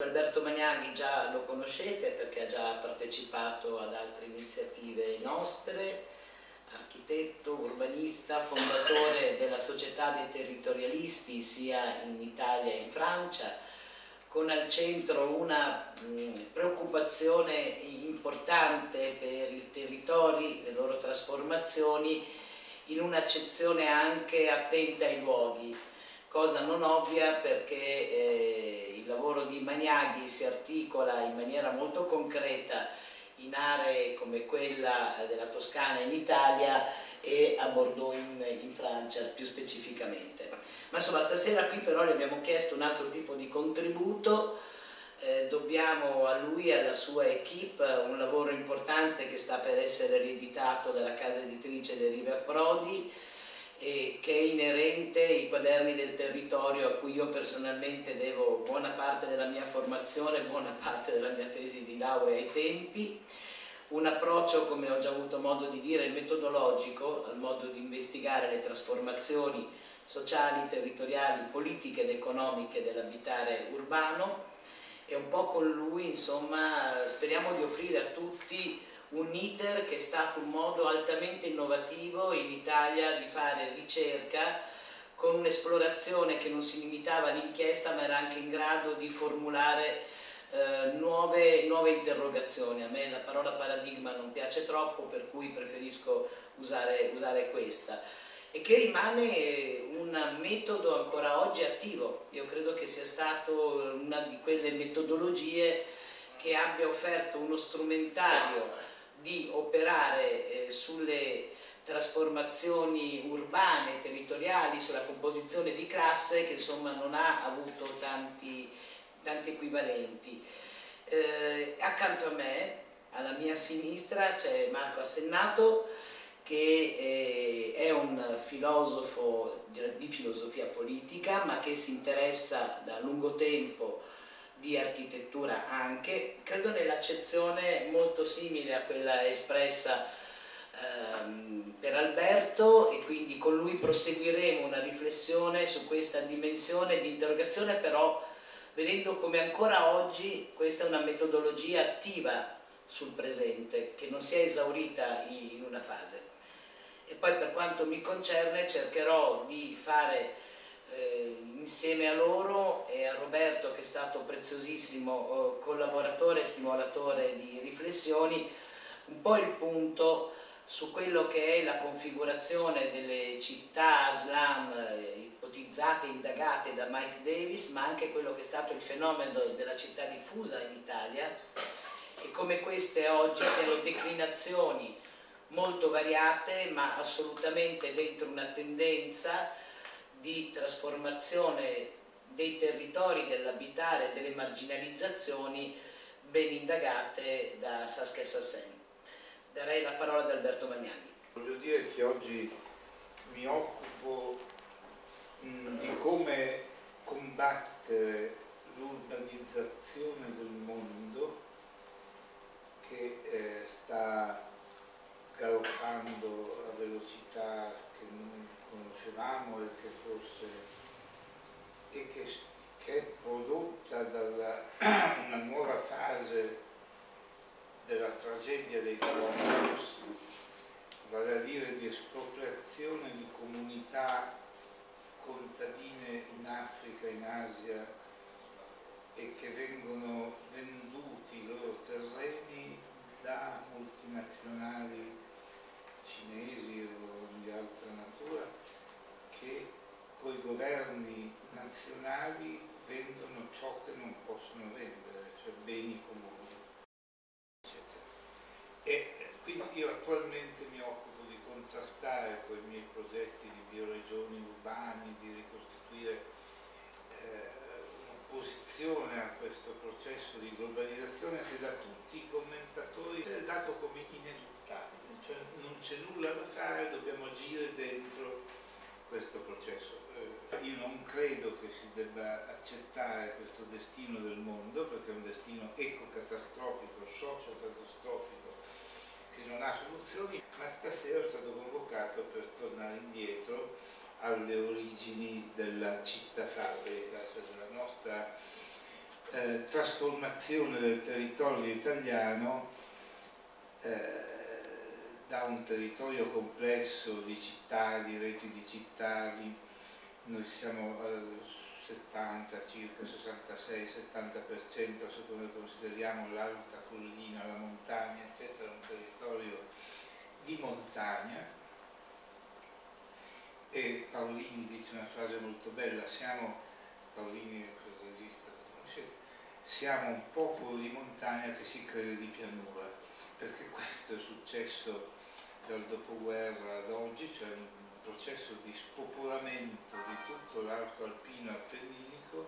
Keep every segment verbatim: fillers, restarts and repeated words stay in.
Alberto Magnaghi già lo conoscete perché ha già partecipato ad altre iniziative nostre, architetto, urbanista, fondatore della Società dei Territorialisti sia in Italia che in Francia, con al centro una mh, preoccupazione importante per i territori, le loro trasformazioni, in un'accezione anche attenta ai luoghi, cosa non ovvia perché eh, il lavoro di Magnaghi si articola in maniera molto concreta in aree come quella della Toscana in Italia e a Bordeaux in, in Francia più specificamente. Ma insomma stasera qui però gli abbiamo chiesto un altro tipo di contributo, eh, dobbiamo a lui e alla sua equipe un lavoro importante che sta per essere rieditato dalla casa editrice Deriva Prodi e che è inerente ai quaderni del territorio a cui io personalmente devo buona parte della mia formazione, buona parte della mia tesi di laurea ai tempi, un approccio, come ho già avuto modo di dire, metodologico al modo di investigare le trasformazioni sociali, territoriali, politiche ed economiche dell'abitare urbano e un po' con lui, insomma, speriamo di offrire a tutti un iter che è stato un modo altamente innovativo in Italia di fare ricerca con un'esplorazione che non si limitava all'inchiesta ma era anche in grado di formulare eh, nuove, nuove interrogazioni. A me la parola paradigma non piace troppo, per cui preferisco usare, usare questa, e che rimane un metodo ancora oggi attivo. Io credo che sia stato una di quelle metodologie che abbia offerto uno strumentario di operare eh, sulle trasformazioni urbane, territoriali, sulla composizione di classe che insomma non ha avuto tanti, tanti equivalenti. Eh, accanto a me, alla mia sinistra, c'è Marco Assennato, che eh, è un filosofo di filosofia politica, ma che si interessa da lungo tempo di architettura anche, credo nell'accezione molto simile a quella espressa ehm, per Alberto, e quindi con lui proseguiremo una riflessione su questa dimensione di interrogazione, però vedendo come ancora oggi questa è una metodologia attiva sul presente, che non si è esaurita in una fase. E poi per quanto mi concerne cercherò di fare eh, insieme a loro e a Roberto, che è stato preziosissimo eh, collaboratore e stimolatore di riflessioni, un po' il punto su quello che è la configurazione delle città slam eh, ipotizzate, indagate da Mike Davis, ma anche quello che è stato il fenomeno della città diffusa in Italia e come queste oggi siano declinazioni molto variate, ma assolutamente dentro una tendenza di trasformazione dei territori, dell'abitare, delle marginalizzazioni ben indagate da Saskia Sassen. Darei la parola ad Alberto Magnaghi. Voglio dire che oggi mi occupo mh, di come combattere l'urbanizzazione del mondo che eh, sta galoppando a velocità che non conoscevamo e che forse e che, che è prodotta da una nuova fase della tragedia dei colonials, vale a dire di espropriazione di comunità contadine in Africa, in Asia, e che vengono venduti i loro terreni da multinazionali cinesi o di altra natura che con i governi nazionali vendono ciò che non possono vendere, cioè beni comuni, eccetera. E quindi io attualmente mi occupo di contrastare con i miei progetti di bioregioni urbani, di ricostituire eh, un'opposizione a questo processo di globalizzazione che da tutti i commentatori è dato come ineluttabile, cioè non c'è nulla da fare, dobbiamo agire dentro questo processo. Eh, io non credo che si debba accettare questo destino del mondo, perché è un destino ecocatastrofico, socio-catastrofico, che non ha soluzioni, ma stasera sono stato convocato per tornare indietro alle origini della città fabbrica, cioè della nostra eh, trasformazione del territorio italiano eh, da un territorio complesso di città, di reti di città, di, noi siamo al settanta, circa sessantasei settanta per cento se noi consideriamo l'alta collina, la montagna, eccetera, un territorio di montagna. E Paolini dice una frase molto bella, siamo, Paolini è il regista, lo conoscete, siamo un popolo di montagna che si crede di pianura, perché questo è successo dal dopoguerra ad oggi, cioè un processo di spopolamento di tutto l'arco alpino appenninico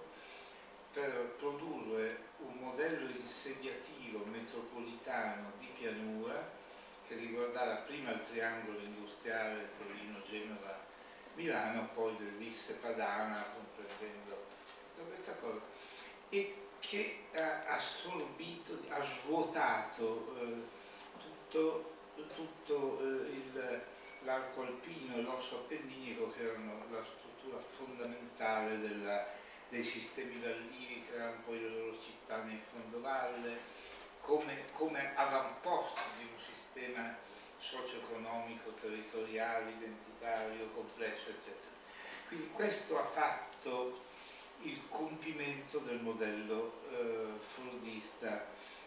per produrre un modello insediativo metropolitano di pianura che riguardava prima il triangolo industriale Torino, Genova, Milano, poi dell'Isse Padana, comprendendo tutta questa cosa, e che ha assorbito, ha svuotato eh, tutto, tutto eh, l'arco alpino e l'osso appenninico, che erano la struttura fondamentale della, dei sistemi vallivi, che erano poi le loro città nel fondovalle, come, come avamposto di un sistema socio-economico, territoriale, identitario, complesso, eccetera. Quindi questo ha fatto il compimento del modello eh, fordista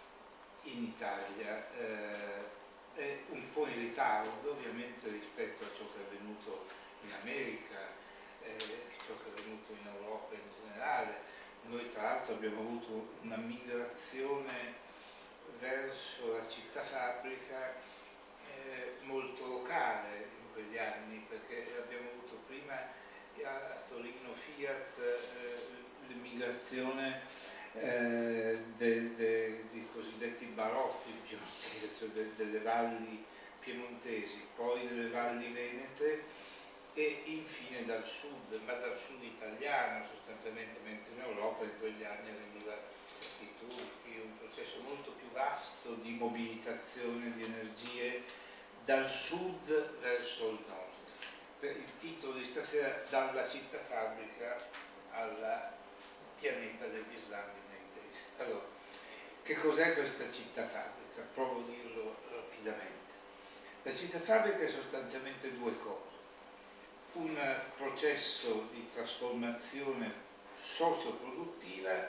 in Italia, eh, è un po' in ritardo ovviamente rispetto a ciò che è avvenuto in America, eh, ciò che è avvenuto in Europa in generale. Noi tra l'altro abbiamo avuto una migrazione verso la città fabbrica eh, molto locale in quegli anni, perché abbiamo avuto prima a Torino Fiat eh, l'immigrazione eh, de, de, di cosiddetti barotti piemontesi, cioè de, delle valli piemontesi, poi delle valli venete e infine dal sud, ma dal sud italiano sostanzialmente, mentre in Europa in quegli anni veniva i turchi, un processo molto più vasto di mobilitazione di energie dal sud verso il nord. Il titolo di stasera: dalla città fabbrica alla pianeta degli Islami nei Days. Allora, che cos'è questa città fabbrica? Provo a dirlo rapidamente. La città fabbrica è sostanzialmente due cose: un processo di trasformazione socio-produttiva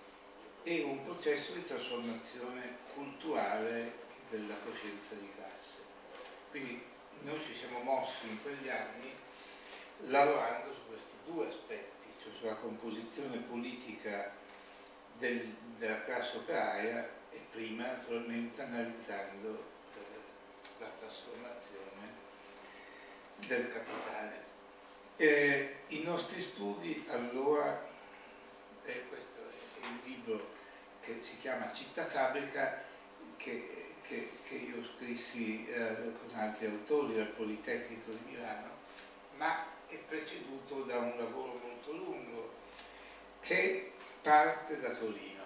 e un processo di trasformazione culturale della coscienza di classe. Quindi noi ci siamo mossi in quegli anni lavorando su questi due aspetti, cioè sulla composizione politica del, della classe operaia e prima naturalmente analizzando eh, la trasformazione del capitale. Eh, I nostri studi allora, eh, questo è il libro che si chiama Città Fabbrica, che Che, che io scrissi eh, con altri autori al Politecnico di Milano, ma è preceduto da un lavoro molto lungo che parte da Torino.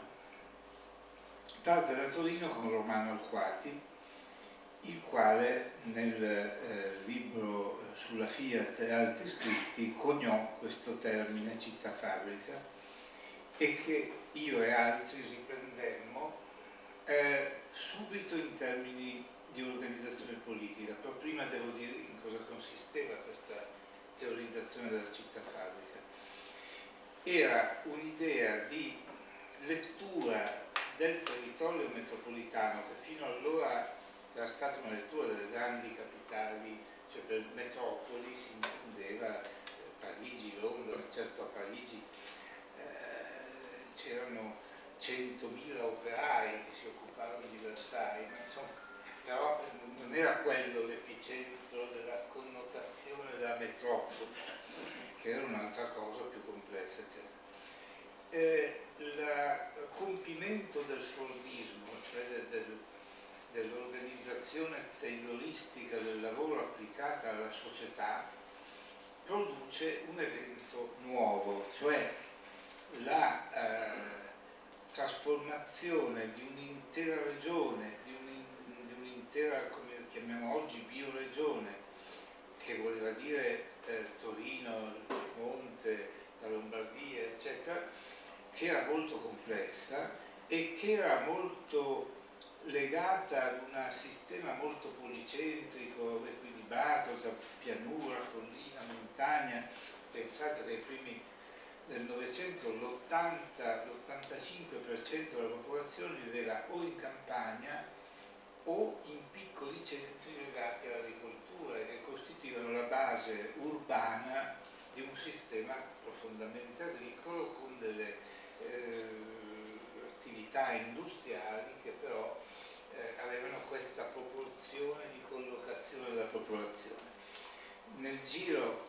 Parte da Torino con Romano Alquati, il quale nel eh, libro sulla Fiat e altri scritti coniò questo termine città fabbrica e che io e altri riprendemmo eh, subito in termini di organizzazione politica. Però prima devo dire in cosa consisteva questa teorizzazione della città fabbrica. Era un'idea di lettura del territorio metropolitano, che fino allora era stata una lettura delle grandi capitali, cioè per metropoli si intendeva Parigi, Londra. Certo, a Parigi eh, c'erano centomila operai che si occupavano di Versailles, ma insomma, però non era quello l'epicentro della connotazione della metropoli, che era un'altra cosa più complessa, eccetera. Eh, il compimento del fordismo, cioè del, del, dell'organizzazione tayloristica del lavoro applicata alla società, produce un evento nuovo, cioè la eh, trasformazione di un'intera regione, di, un, di un'intera, come la chiamiamo oggi, bioregione, che voleva dire eh, Torino, il Piemonte, la Lombardia, eccetera, che era molto complessa complessa e che era molto legata ad un sistema molto policentrico, equilibrato tra pianura, collina, montagna. Pensate che ai primi del Novecento l'ottanta l'ottantacinque per cento della popolazione viveva o in campagna o in piccoli centri legati all'agricoltura e che costituivano la base urbana di un sistema profondamente agricolo con delle eh, attività industriali che però eh, avevano questa proporzione di collocazione della popolazione. Nel giro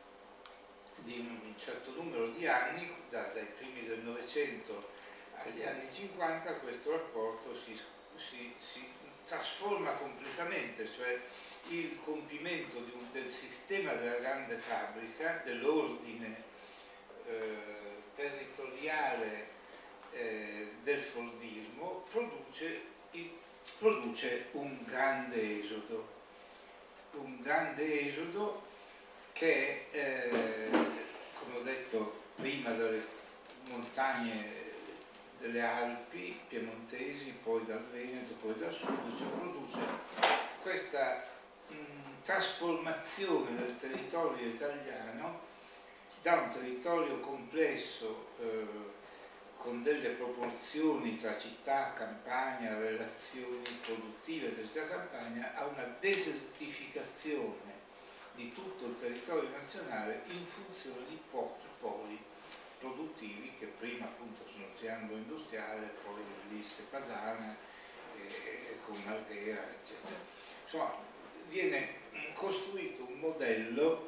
di un certo numero di anni, da, dai primi del Novecento agli anni cinquanta, questo rapporto si, si, si trasforma completamente, cioè il compimento di un, del sistema della grande fabbrica, dell'ordine eh, territoriale eh, del fordismo, produce, il, produce un grande esodo, un grande esodo che, eh, come ho detto prima, dalle montagne delle Alpi piemontesi, poi dal Veneto, poi dal sud, cioè produce questa mh, trasformazione del territorio italiano da un territorio complesso eh, con delle proporzioni tra città, campagna, relazioni produttive tra città e campagna, a una desertificazione di tutto il territorio nazionale in funzione di pochi poli produttivi che prima appunto sono il triangolo industriale, poi l'Ulisse Padana, eh, con Marghera, eccetera. Insomma, viene costruito un modello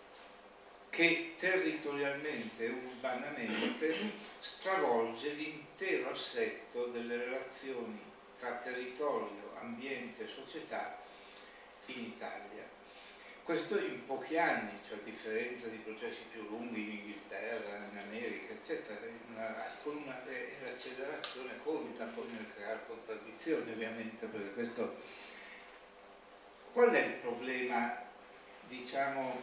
che territorialmente e urbanamente stravolge l'intero assetto delle relazioni tra territorio, ambiente e società in Italia. Questo in pochi anni, cioè a differenza di processi più lunghi in Inghilterra, in America, eccetera, una, con una l'accelerazione conta poi nel creare contraddizioni, ovviamente, perché questo... Qual è il problema, diciamo,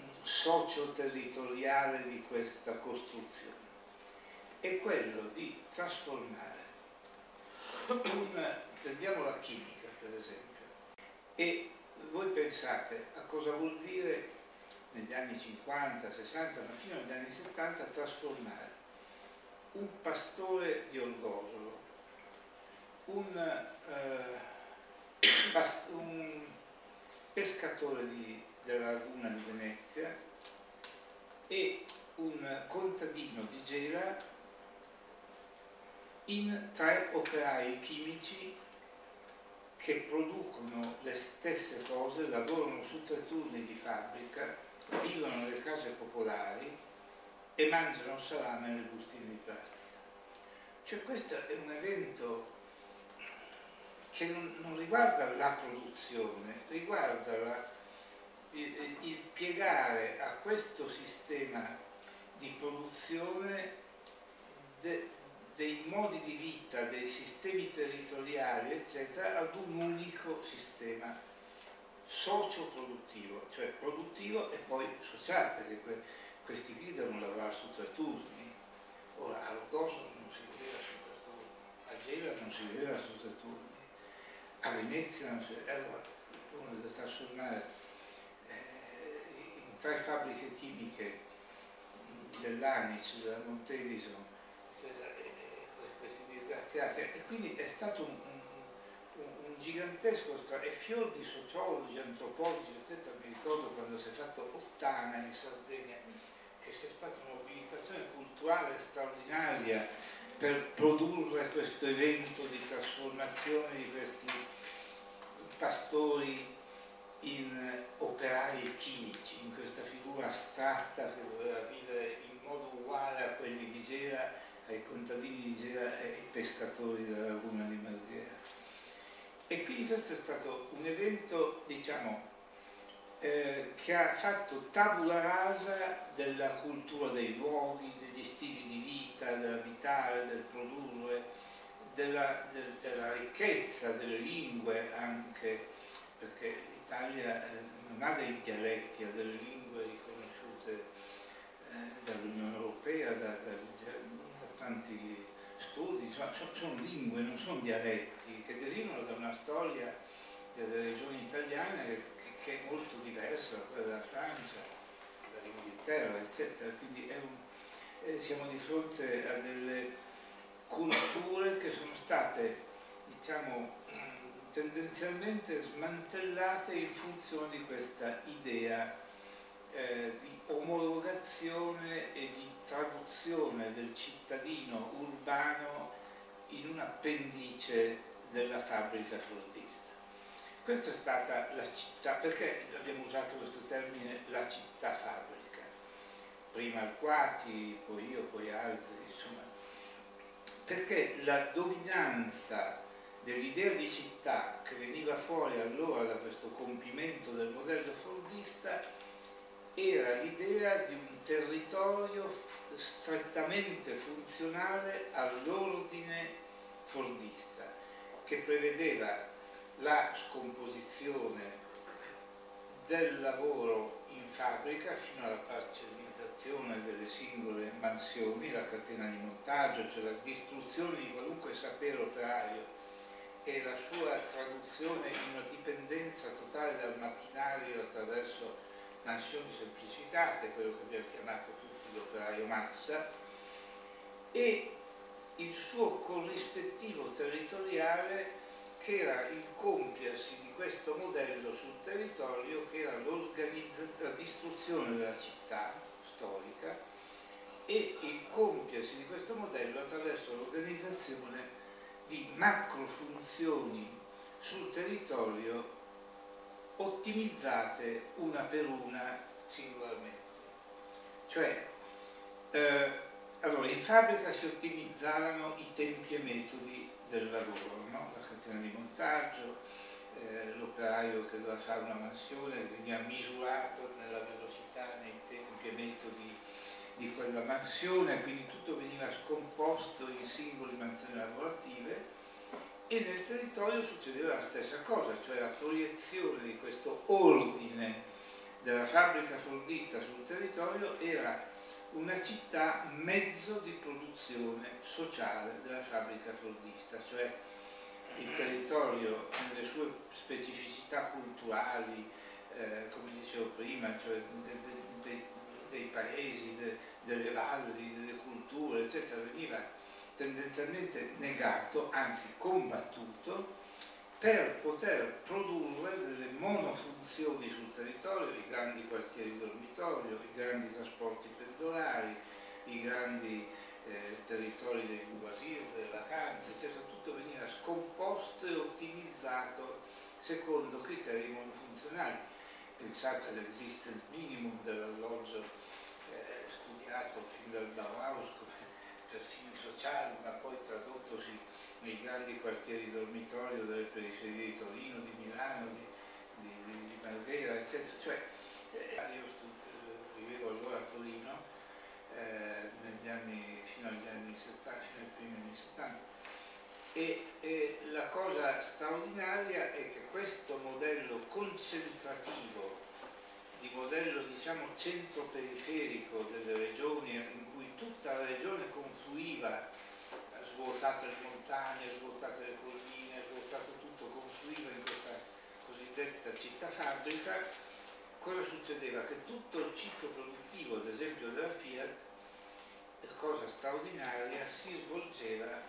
socio-territoriale di questa costruzione? È quello di trasformare un... prendiamo la chimica, per esempio, e voi pensate a cosa vuol dire negli anni cinquanta, sessanta, ma fino agli anni settanta trasformare un pastore di Orgosolo, un, eh, past un pescatore di, della laguna di Venezia e un contadino di Gela in tre operai chimici che producono le stesse cose, lavorano su tre turni di fabbrica, vivono nelle case popolari e mangiano salame nelle bustine di plastica. Cioè questo è un evento che non, non riguarda la produzione, riguarda la, il, il piegare a questo sistema di produzione de, dei modi di vita, dei sistemi territoriali, eccetera, ad un unico sistema socio-produttivo, cioè produttivo e poi sociale, perché que questi qui devono lavorare su tre turni. Ora, a Orgosolo non si viveva su tre turni, a Gela non si viveva su tre turni, a Venezia non si viveva. Allora, uno deve trasformare eh, in tre fabbriche chimiche dell'Anice, della Montedison, eccetera, questi disgraziati, e quindi è stato un, un, un gigantesco e fior di sociologi, antropologi, eccetera. Mi ricordo quando si è fatto Ottana in Sardegna, che c'è stata una mobilitazione culturale straordinaria per produrre questo evento di trasformazione di questi pastori in operai chimici, in questa figura astratta che doveva vivere in modo uguale a quelli di Gela, ai contadini di Gela e ai pescatori della laguna di Marghera. E quindi questo è stato un evento, diciamo, eh, che ha fatto tabula rasa della cultura dei luoghi, degli stili di vita, dell'abitare, del produrre, della, del, della ricchezza delle lingue anche, perché l'Italia eh, non ha dei dialetti, ha delle lingue riconosciute eh, dall'Unione Europea, da, da, da tanti studi, sono, sono lingue, non sono dialetti, che derivano da una storia delle regioni italiane che, che è molto diversa da quella della Francia, dall'Inghilterra, eccetera. Quindi è un, eh, siamo di fronte a delle culture che sono state, diciamo, tendenzialmente smantellate in funzione di questa idea eh, di omologazione e di traduzione del cittadino urbano in un appendice della fabbrica fordista. Questa è stata la città, perché abbiamo usato questo termine, la città fabbrica? Prima Alquati, poi io, poi altri, insomma, perché la dominanza dell'idea di città che veniva fuori allora da questo compimento del modello fordista era l'idea di un territorio strettamente funzionale all'ordine fordista, che prevedeva la scomposizione del lavoro in fabbrica fino alla parcellizzazione delle singole mansioni, la catena di montaggio, cioè la distruzione di qualunque sapere operaio e la sua traduzione in una dipendenza totale dal macchinario attraverso mansioni semplificate, quello che abbiamo chiamato tutti l'operaio massa, e il suo corrispettivo territoriale che era il compiersi di questo modello sul territorio, che era la distruzione della città storica e il compiersi di questo modello attraverso l'organizzazione di macro funzioni sul territorio ottimizzate una per una singolarmente. Cioè, eh, allora, in fabbrica si ottimizzavano i tempi e metodi del lavoro, no? La catena di montaggio, eh, l'operaio che doveva fare una mansione veniva misurato nella velocità, nei tempi e metodi di quella mansione, quindi tutto veniva scomposto in singole mansioni lavorative. E nel territorio succedeva la stessa cosa, cioè la proiezione di questo ordine della fabbrica fordista sul territorio era una città mezzo di produzione sociale della fabbrica fordista, cioè il territorio nelle sue specificità culturali, eh, come dicevo prima, cioè de, de, de, dei paesi, de, delle valli, delle culture, eccetera, veniva tendenzialmente negato, anzi combattuto, per poter produrre delle monofunzioni sul territorio, i grandi quartieri dormitorio, i grandi trasporti pendolari, i grandi eh, territori dei loisir, delle vacanze, eccetera. Tutto veniva scomposto e ottimizzato secondo criteri monofunzionali. Pensate all'existence minimum dell'alloggio eh, studiato fin dal Bauhaus per fini sociali, ma poi tradottosi nei grandi quartieri dormitorio delle periferie di Torino, di Milano, di, di, di, di Marghera, eccetera. Cioè, eh, io stu, eh, vivevo allora a Torino, eh, negli anni, fino agli anni settanta, fino ai primi anni settanta, e, e la cosa straordinaria è che questo modello concentrativo, di modello diciamo centro-periferico delle regioni, in cui tutta la regione confluiva, svuotate le montagne, svuotate le colline, svuotato tutto, confluiva in questa cosiddetta città fabbrica, cosa succedeva? Che tutto il ciclo produttivo, ad esempio della Fiat, cosa straordinaria, si svolgeva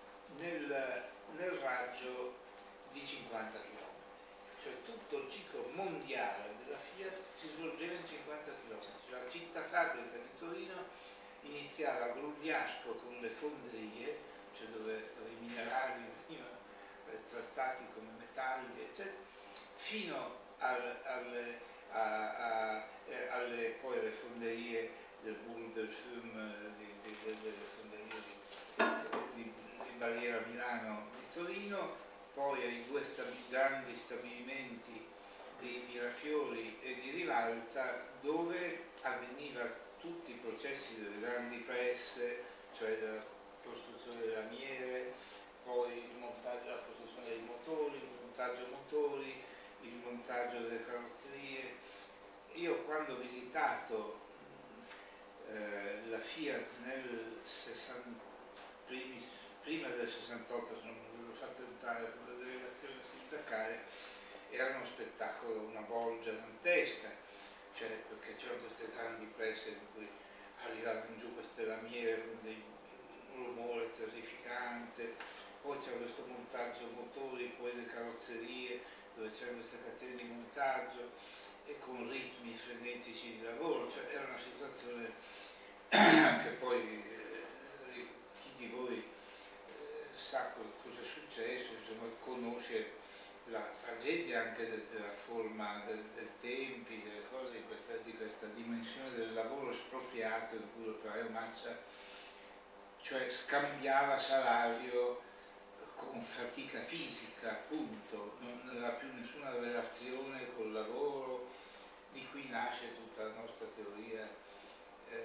nel, nel raggio di cinquanta chilometri. Cioè tutto il ciclo mondiale della Fiat si svolgeva in cinquanta chilometri. Cioè, la città fabbrica di Torino iniziava a Grugliasco con le fonderie, cioè dove, dove i minerali venivano eh, trattati come metalli, eccetera, fino al, al, a, a, eh, alle, poi alle fonderie del Bourg del Fiume, di, di, di, delle fonderie di, di, di Barriera Milano di Torino, poi ai due stabi, grandi stabilimenti di Mirafiori e di Rivalta, dove avveniva tutti i processi delle grandi presse, cioè della costruzione delle lamiere, poi il montaggio, la costruzione dei motori, il montaggio motori, il montaggio delle carrozzerie. Io quando ho visitato eh, la Fiat nel sessanta, primi prima del sessantotto, se non mi avevo fatto entrare con la delegazione sindacale, era uno spettacolo, una bolgia dantesca, cioè perché c'erano queste grandi prese in cui arrivavano giù queste lamiere con dei, un rumore terrificante, poi c'era questo montaggio motori, poi le carrozzerie dove c'erano queste catene di montaggio e con ritmi frenetici di lavoro, cioè era una situazione che poi eh, chi di voi eh, sa cosa è successo, insomma, conosce la tragedia anche de, della forma del, del tempi, delle cose, di questa, di questa dimensione del lavoro espropriato in cui l'operaio massa cioè scambiava salario con fatica fisica, appunto, non aveva più nessuna relazione col lavoro, di cui nasce tutta la nostra teoria eh,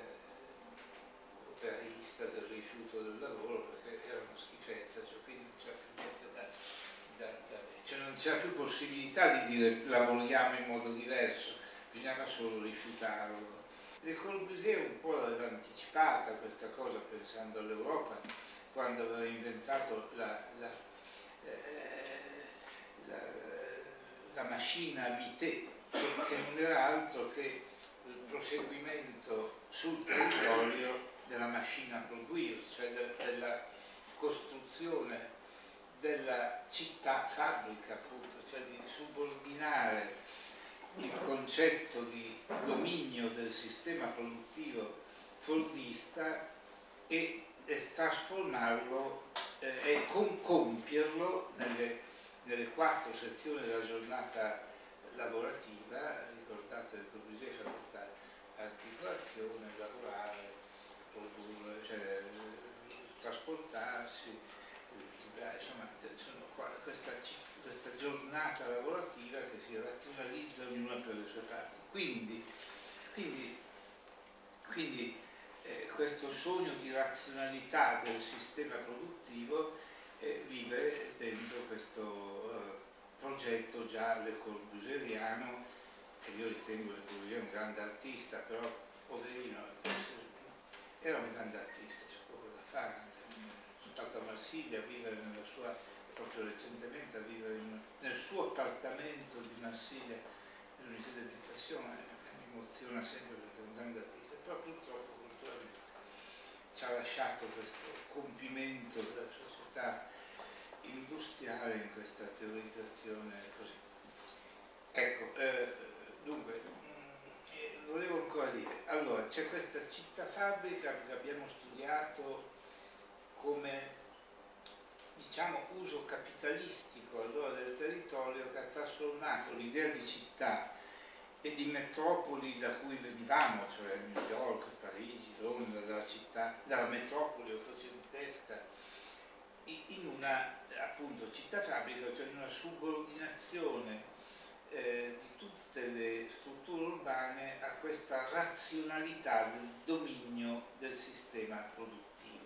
operaista del rifiuto del lavoro, perché era una schifezza, cioè, quindi non c'era più niente da, da, da cioè non c'era più possibilità di dire lavoriamo in modo diverso, bisognava solo rifiutarlo. Le Corbusier un po' l'aveva anticipata questa cosa pensando all'Europa, quando aveva inventato la, la, eh, la, la macchina à vité, che non era altro che il proseguimento sul territorio della macchina a produire, cioè de, della costruzione della città fabbrica, appunto, cioè di subordinare il concetto di dominio del sistema produttivo fordista e, e trasformarlo eh, e con, compierlo nelle, nelle quattro sezioni della giornata lavorativa. Ricordate che Corbusier fa questa articolazione: lavorare, produrre, cioè, trasportarsi, insomma, sono qua, questa, questa giornata lavorativa che si razionalizza ognuna per le sue parti. Quindi, quindi, quindi eh, questo sogno di razionalità del sistema produttivo eh, vive dentro questo eh, progetto già Le Corbusieriano, che io ritengo Le Corbusier un grande artista, però poverino, era un grande artista, c'è poco da fare. Sono stato a Marsiglia a vivere nella sua, proprio recentemente a vivere in, nel suo appartamento di Marsiglia, nell'Università dell'Educazione, mi emoziona sempre perché è un grande artista, però purtroppo culturalmente ci ha lasciato questo compimento della società industriale in questa teorizzazione così. Ecco, eh, dunque, eh, volevo ancora dire, allora c'è questa città fabbrica che abbiamo studiato come, diciamo, uso capitalistico allora del territorio, che ha trasformato l'idea di città e di metropoli da cui venivamo, cioè New York, Parigi, Londra, dalla città, dalla metropoli ottocentesca, in una, appunto, città fabbrica, cioè in una subordinazione eh, di tutte le strutture urbane a questa razionalità del dominio del sistema produttivo.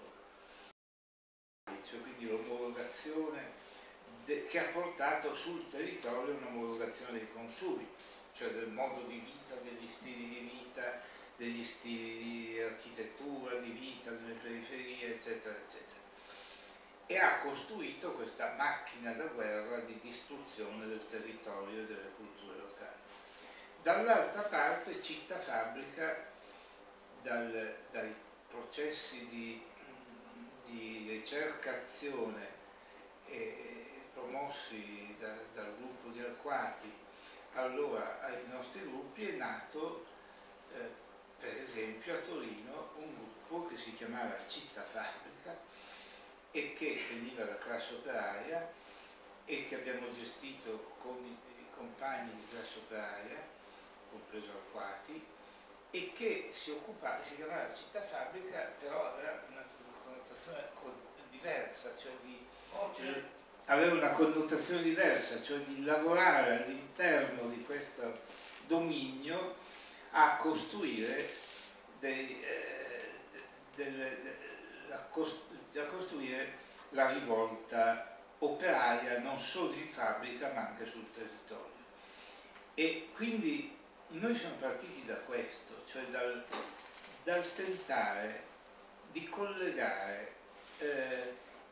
Cioè, quindi l'omologazione che ha portato sul territorio un'omologazione dei consumi, cioè del modo di vita, degli stili di vita, degli stili di architettura, di vita, delle periferie, eccetera, eccetera. E ha costruito questa macchina da guerra di distruzione del territorio e delle culture locali. Dall'altra parte, città fabbrica, dal, dai processi di, di ricercazione eh, promossi da, dal gruppo di Arquati allora ai nostri gruppi, è nato eh, per esempio a Torino un gruppo che si chiamava Città Fabbrica e che veniva dalla classe operaia e che abbiamo gestito con i, i compagni di classe operaia, compreso Arquati, e che si occupava, si chiamava Città Fabbrica, però aveva una connotazione diversa, cioè di, eh, aveva una connotazione diversa, cioè di lavorare all'interno di questo dominio a costruire dei, eh, delle, de, la, da costruire la rivolta operaia non solo in fabbrica ma anche sul territorio. E quindi noi siamo partiti da questo, cioè dal, dal tentare di collegare eh,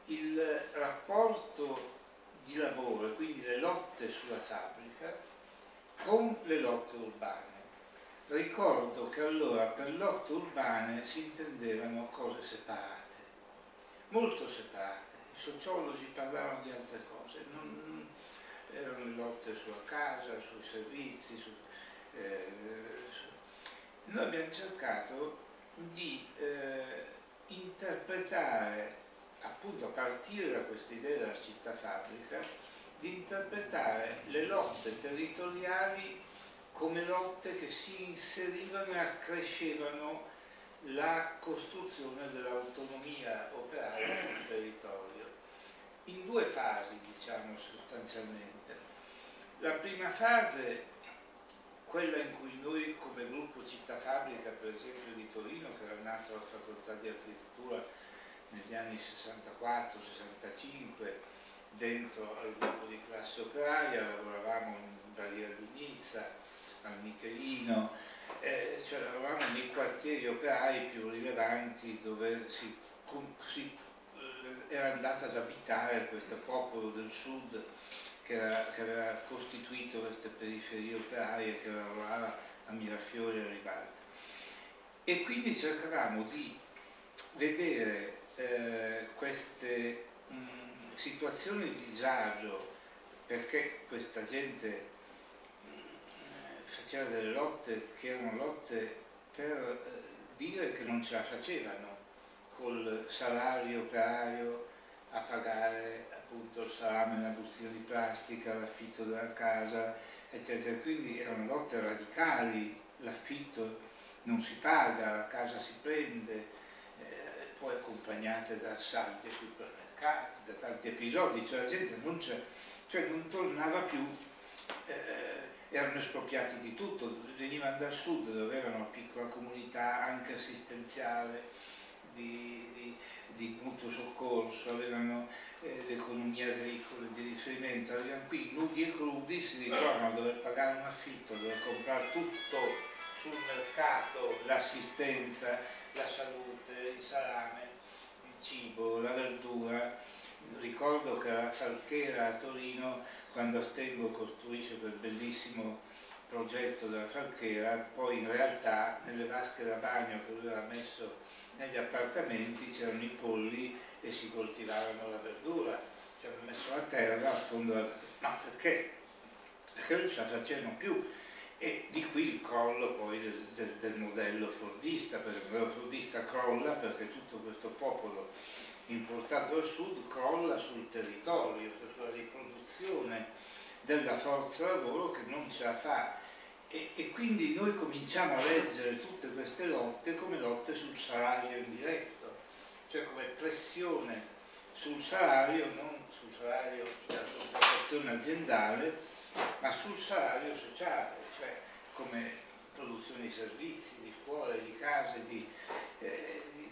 il rapporto di lavoro, quindi le lotte sulla fabbrica, con le lotte urbane. Ricordo che allora per lotte urbane si intendevano cose separate, molto separate. I sociologi parlavano di altre cose, non, erano le lotte sulla casa, sui servizi. Su, eh, su. Noi abbiamo cercato di eh, interpretare, appunto a partire da questa idea della città fabbrica, di interpretare le lotte territoriali come lotte che si inserivano e accrescevano la costruzione dell'autonomia operaia sul territorio, in due fasi, diciamo, sostanzialmente. La prima fase, quella in cui noi come gruppo Città Fabbrica, per esempio di Torino, che era nato alla facoltà di architettura negli anni sessantaquattro sessantacinque, dentro al gruppo di classe operaia, lavoravamo in Barriera di Nizza, al Michelino, eh, cioè lavoravamo nei quartieri operai più rilevanti dove si, si eh, era andato ad abitare questo popolo del sud che, era, che aveva costituito queste periferie operaie, che lavorava a Mirafiori e a Rivalta. E quindi cercavamo di vedere eh, queste mh, situazioni di disagio, perché questa gente mh, faceva delle lotte che erano lotte per eh, dire che non ce la facevano col salario operaio a pagare appunto il salame, la bustina di plastica, l'affitto della casa, eccetera. Quindi erano lotte radicali, l'affitto non si paga, la casa si prende, eh, poi accompagnate da assalti ai supermercati, da tanti episodi, cioè la gente non, cioè non tornava più, eh, erano espropriati di tutto, venivano dal sud dove avevano una piccola comunità anche assistenziale, di, di, di mutuo soccorso, avevano eh, l'economia agricola di riferimento, arrivano qui nudi e crudi, si ritrovano a dover pagare un affitto, a dover comprare tutto sul mercato, l'assistenza, la salute, il salame, il cibo, la verdura. Ricordo che la Falchera a Torino, quando Astengo costruisce quel bellissimo progetto della Falchera, poi in realtà nelle vasche da bagno che lui aveva messo negli appartamenti c'erano i polli e si coltivavano la verdura, ci avevano messo la terra a fondo della... Ma perché? Perché non ce la facevano più. E di qui il crollo poi del, del, del modello fordista, perché il modello fordista crolla perché tutto questo popolo importato dal sud crolla sul territorio, cioè sulla riproduzione della forza lavoro che non ce la fa. E, e quindi noi cominciamo a leggere tutte queste lotte come lotte sul salario indiretto, cioè come pressione sul salario, non sul salario della contrattazione aziendale, ma sul salario sociale, cioè come produzione di servizi, di scuole, di case, di, eh, di,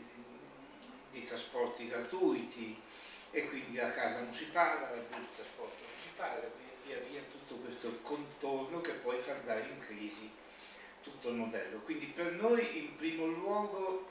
di trasporti gratuiti, e quindi la casa non si paga, il trasporto non si paga, quindi via via tutto questo contorno che poi fa andare in crisi tutto il modello. Quindi per noi in primo luogo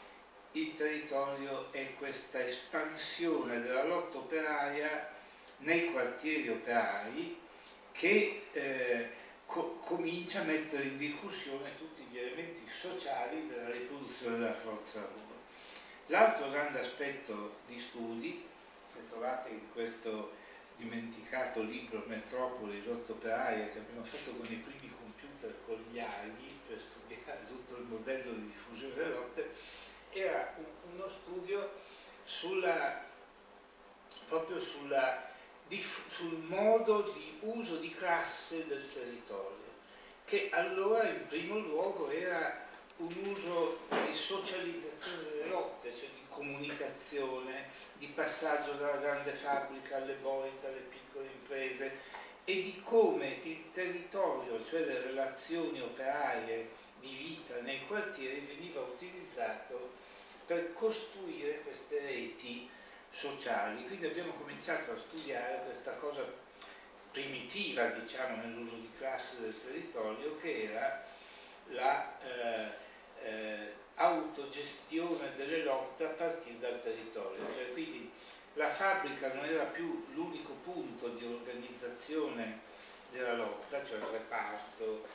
il territorio è questa espansione della lotta operaia nei quartieri operai che eh, co comincia a mettere in discussione tutti gli elementi sociali della riproduzione della forza lavoro. L'altro grande aspetto di studi, che trovate in questo dimenticato libro Metropoli, lotta operaia, che abbiamo fatto con i primi computer con gli aghi per studiare tutto il modello di diffusione delle lotte, era un, uno studio sulla, proprio sulla, sul modo di uso di classe del territorio, che allora in primo luogo era un uso di socializzazione delle lotte, cioè di comunicazione, di passaggio dalla grande fabbrica alle boite, alle piccole imprese, e di come il territorio, cioè le relazioni operaie di vita nei quartieri, veniva utilizzato per costruire queste reti sociali. Quindi abbiamo cominciato a studiare questa cosa primitiva, diciamo, nell'uso di classe del territorio, che era la eh, eh, autogestione delle lotte a partire dal territorio, cioè quindi la fabbrica non era più l'unico punto di organizzazione della lotta, cioè il reparto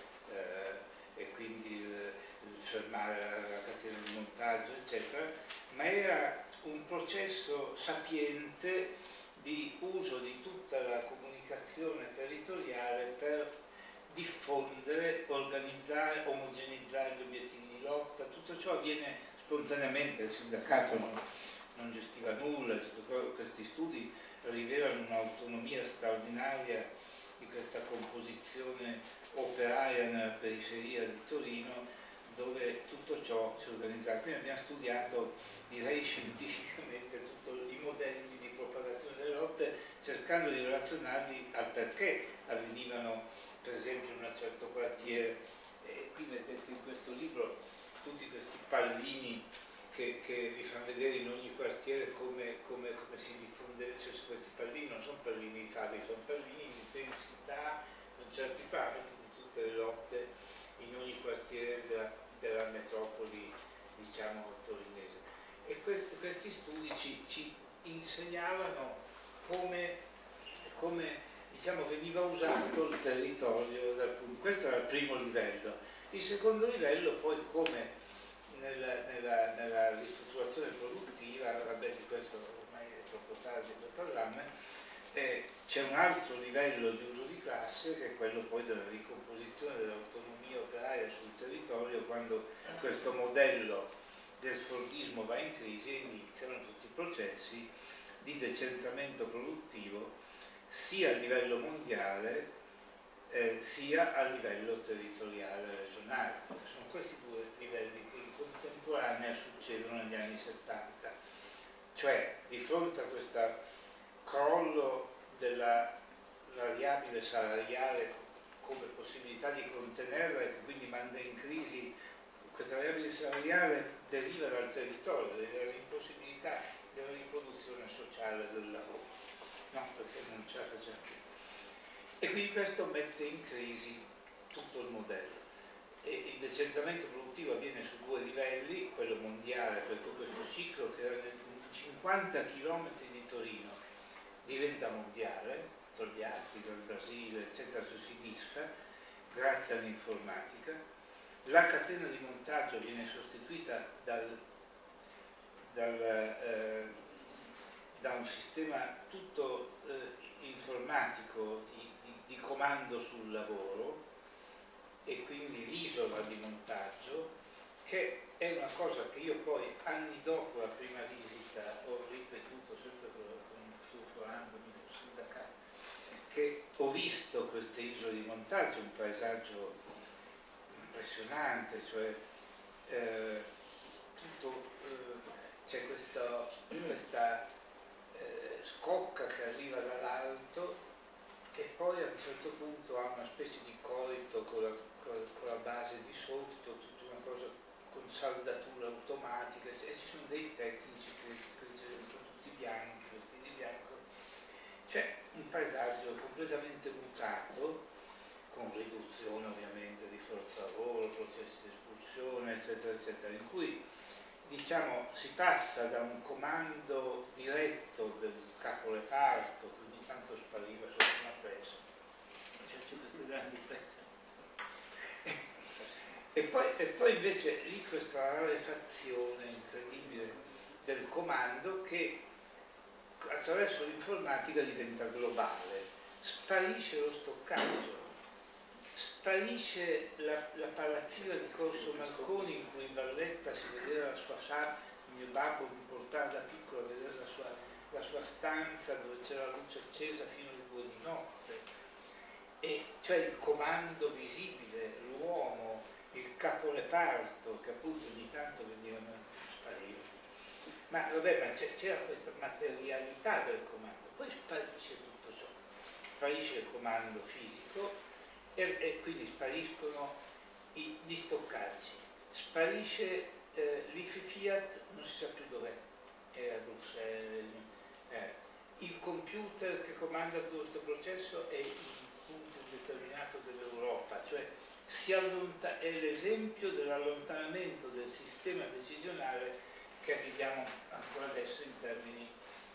eh, e quindi il, il fermare la, la catena di montaggio, eccetera, ma era un processo sapiente di uso di tutta la comunicazione territoriale per diffondere, organizzare, omogeneizzare gli obiettivi di lotta. Tutto ciò avviene spontaneamente, il sindacato non, non gestiva nulla, tutto questi studi rivelano un'autonomia straordinaria di questa composizione operaia nella periferia di Torino, dove tutto ciò si organizzava. Quindi abbiamo studiato, direi scientificamente, tutti i modelli di propagazione delle lotte, cercando di relazionarli al perché avvenivano, per esempio, in un certo quartiere. E qui vedete in questo libro tutti questi pallini che, che vi fanno vedere in ogni quartiere come, come, come si diffonde. Cioè, questi pallini non sono pallini di fabbrica, sono pallini di densità con certi parametri di tutte le lotte in ogni quartiere della, della metropoli, diciamo, torinese. E que questi studi ci, ci insegnavano come, come diciamo, veniva usato il territorio dal punto. Questo era il primo livello. Il secondo livello poi come nella, nella, nella ristrutturazione produttiva, vabbè, di questo ormai è troppo tardi per parlarne, eh, c'è un altro livello di uso di classe che è quello poi della ricomposizione dell'autonomia operaia sul territorio, quando questo modello del fordismo va in crisi e iniziano tutti i processi di decentramento produttivo sia a livello mondiale eh, sia a livello territoriale regionale. Sono questi due livelli che in contemporanea succedono negli anni settanta. Cioè, di fronte a questo crollo della variabile salariale come possibilità di contenerla e che quindi manda in crisi, questa variabile salariale deriva dal territorio, deriva dall'impossibilità della riproduzione sociale del lavoro. No, perché non ce la facciamo più. E quindi questo mette in crisi tutto il modello. E il decentramento produttivo avviene su due livelli, quello mondiale, perché questo ciclo che era nel cinquanta chilometri di Torino diventa mondiale, Togliatti dal Brasile, eccetera, si disfa grazie all'informatica. La catena di montaggio viene sostituita dal, dal eh, da un sistema tutto eh, informatico di, di, di comando sul lavoro e quindi l'isola di montaggio, che è una cosa che io poi anni dopo la prima visita ho ripetuto sempre con stufforandomi del sindacato, che ho visto queste isole di montaggio, un paesaggio impressionante, cioè eh, tutto eh, c'è questa, questa Eh, scocca che arriva dall'alto e poi a un certo punto ha una specie di coito con la, con la base di sotto, tutta una cosa con saldatura automatica, e ci sono dei tecnici che, che sono tutti bianchi, vestiti di bianco. C'è un paesaggio completamente mutato, con riduzione ovviamente di forza lavoro, processi di espulsione, eccetera, eccetera, in cui diciamo si passa da un comando diretto del capo reparto, che ogni tanto spariva sotto una presa, c'è queste grandi prese, e poi, e poi invece lì questa rarefazione incredibile del comando che attraverso l'informatica diventa globale, sparisce lo stoccaggio, sparisce la, la palazzina di Corso Marconi in cui in Valletta si vedeva la sua sala, mio babbo mi portava da piccolo a vedere la sua, la sua stanza dove c'era la luce accesa fino alle due di notte, e cioè il comando visibile, l'uomo, il caporeparto che appunto ogni tanto venivano sparire. Ma vabbè, ma c'era questa materialità del comando, poi sparisce tutto ciò, sparisce il comando fisico e, e quindi spariscono i, gli stoccaggi, sparisce eh, l'I F I Fiat, non si sa più dov'è, è a Bruxelles, eh. Il computer che comanda tutto questo processo è il punto determinato dell'Europa, cioè si è l'esempio dell'allontanamento del sistema decisionale che viviamo ancora adesso in termini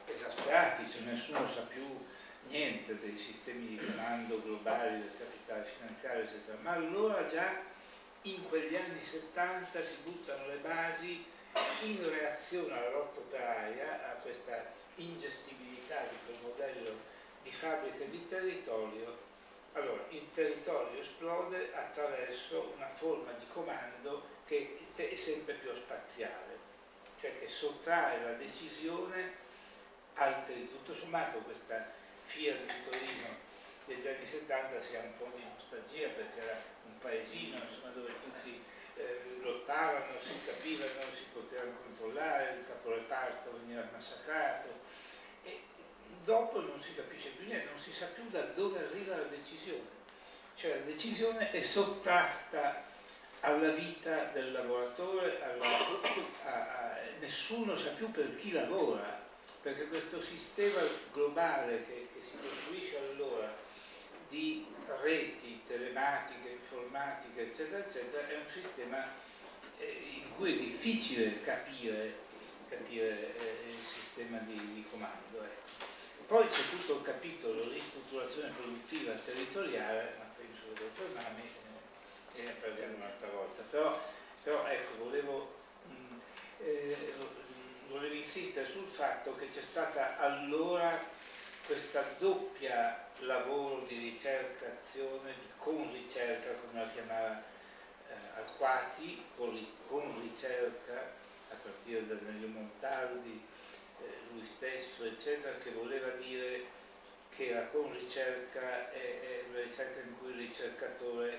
esasperati, cioè nessuno sa più niente dei sistemi di comando globali del capitale finanziario, eccetera. Ma allora già in quegli anni settanta si buttano le basi in reazione alla lotta operaia, a questa ingestibilità di quel modello di fabbrica di territorio. Allora, il territorio esplode attraverso una forma di comando che è sempre più spaziale, cioè che sottrae la decisione al territorio. Tutto sommato questa Fiat di Torino degli anni settanta si ha un po' di nostalgia, perché era un paesino, insomma, dove tutti eh, lottavano, si capivano, si potevano controllare, il caporeparto veniva massacrato, e dopo non si capisce più niente, non si sa più da dove arriva la decisione, cioè la decisione è sottratta alla vita del lavoratore, alla, a, a, nessuno sa più per chi lavora, perché questo sistema globale che, che si costruisce allora di reti telematiche, informatiche, eccetera, eccetera, è un sistema eh, in cui è difficile capire, capire eh, il sistema di, di comando. Ecco. Poi c'è tutto il capitolo ristrutturazione produttiva territoriale, ma penso che devo fermarmi e ne parliamo un'altra volta. Però, però ecco, volevo, mh, eh, volevo insistere sul fatto che c'è stata allora questa doppia lavoro di ricerca, azione, di con ricerca, come la chiamava eh, Alquati, con, con ricerca, a partire da Nello Montaldi, eh, lui stesso, eccetera, che voleva dire che la con ricerca è, è una ricerca in cui il ricercatore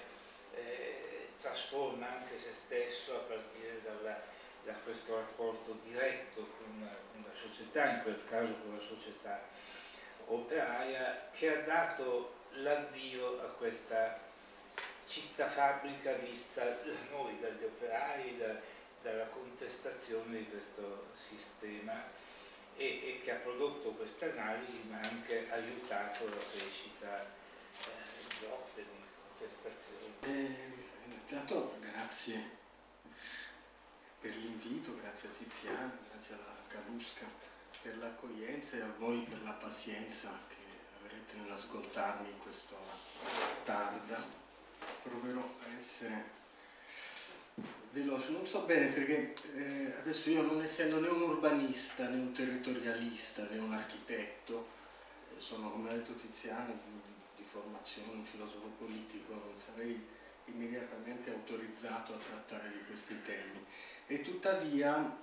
eh, trasforma anche se stesso a partire dalla, da questo rapporto diretto con, con la società, in quel caso con la società operaia, che ha dato l'avvio a questa città fabbrica vista da noi, dagli operai, da, dalla contestazione di questo sistema, e, e che ha prodotto questa analisi, ma ha anche aiutato la crescita eh, di lotte, di contestazioni. Eh, intanto grazie per l'invito, grazie a Tiziano, grazie alla Calusca per l'accoglienza e a voi per la pazienza che avrete nell'ascoltarmi in questa tarda. Proverò a essere veloce, non so bene perché eh, adesso io, non essendo né un urbanista, né un territorialista, né un architetto, eh, sono, come ha detto Tiziano, di, di formazione, un filosofo politico, non sarei immediatamente autorizzato a trattare di questi temi. E tuttavia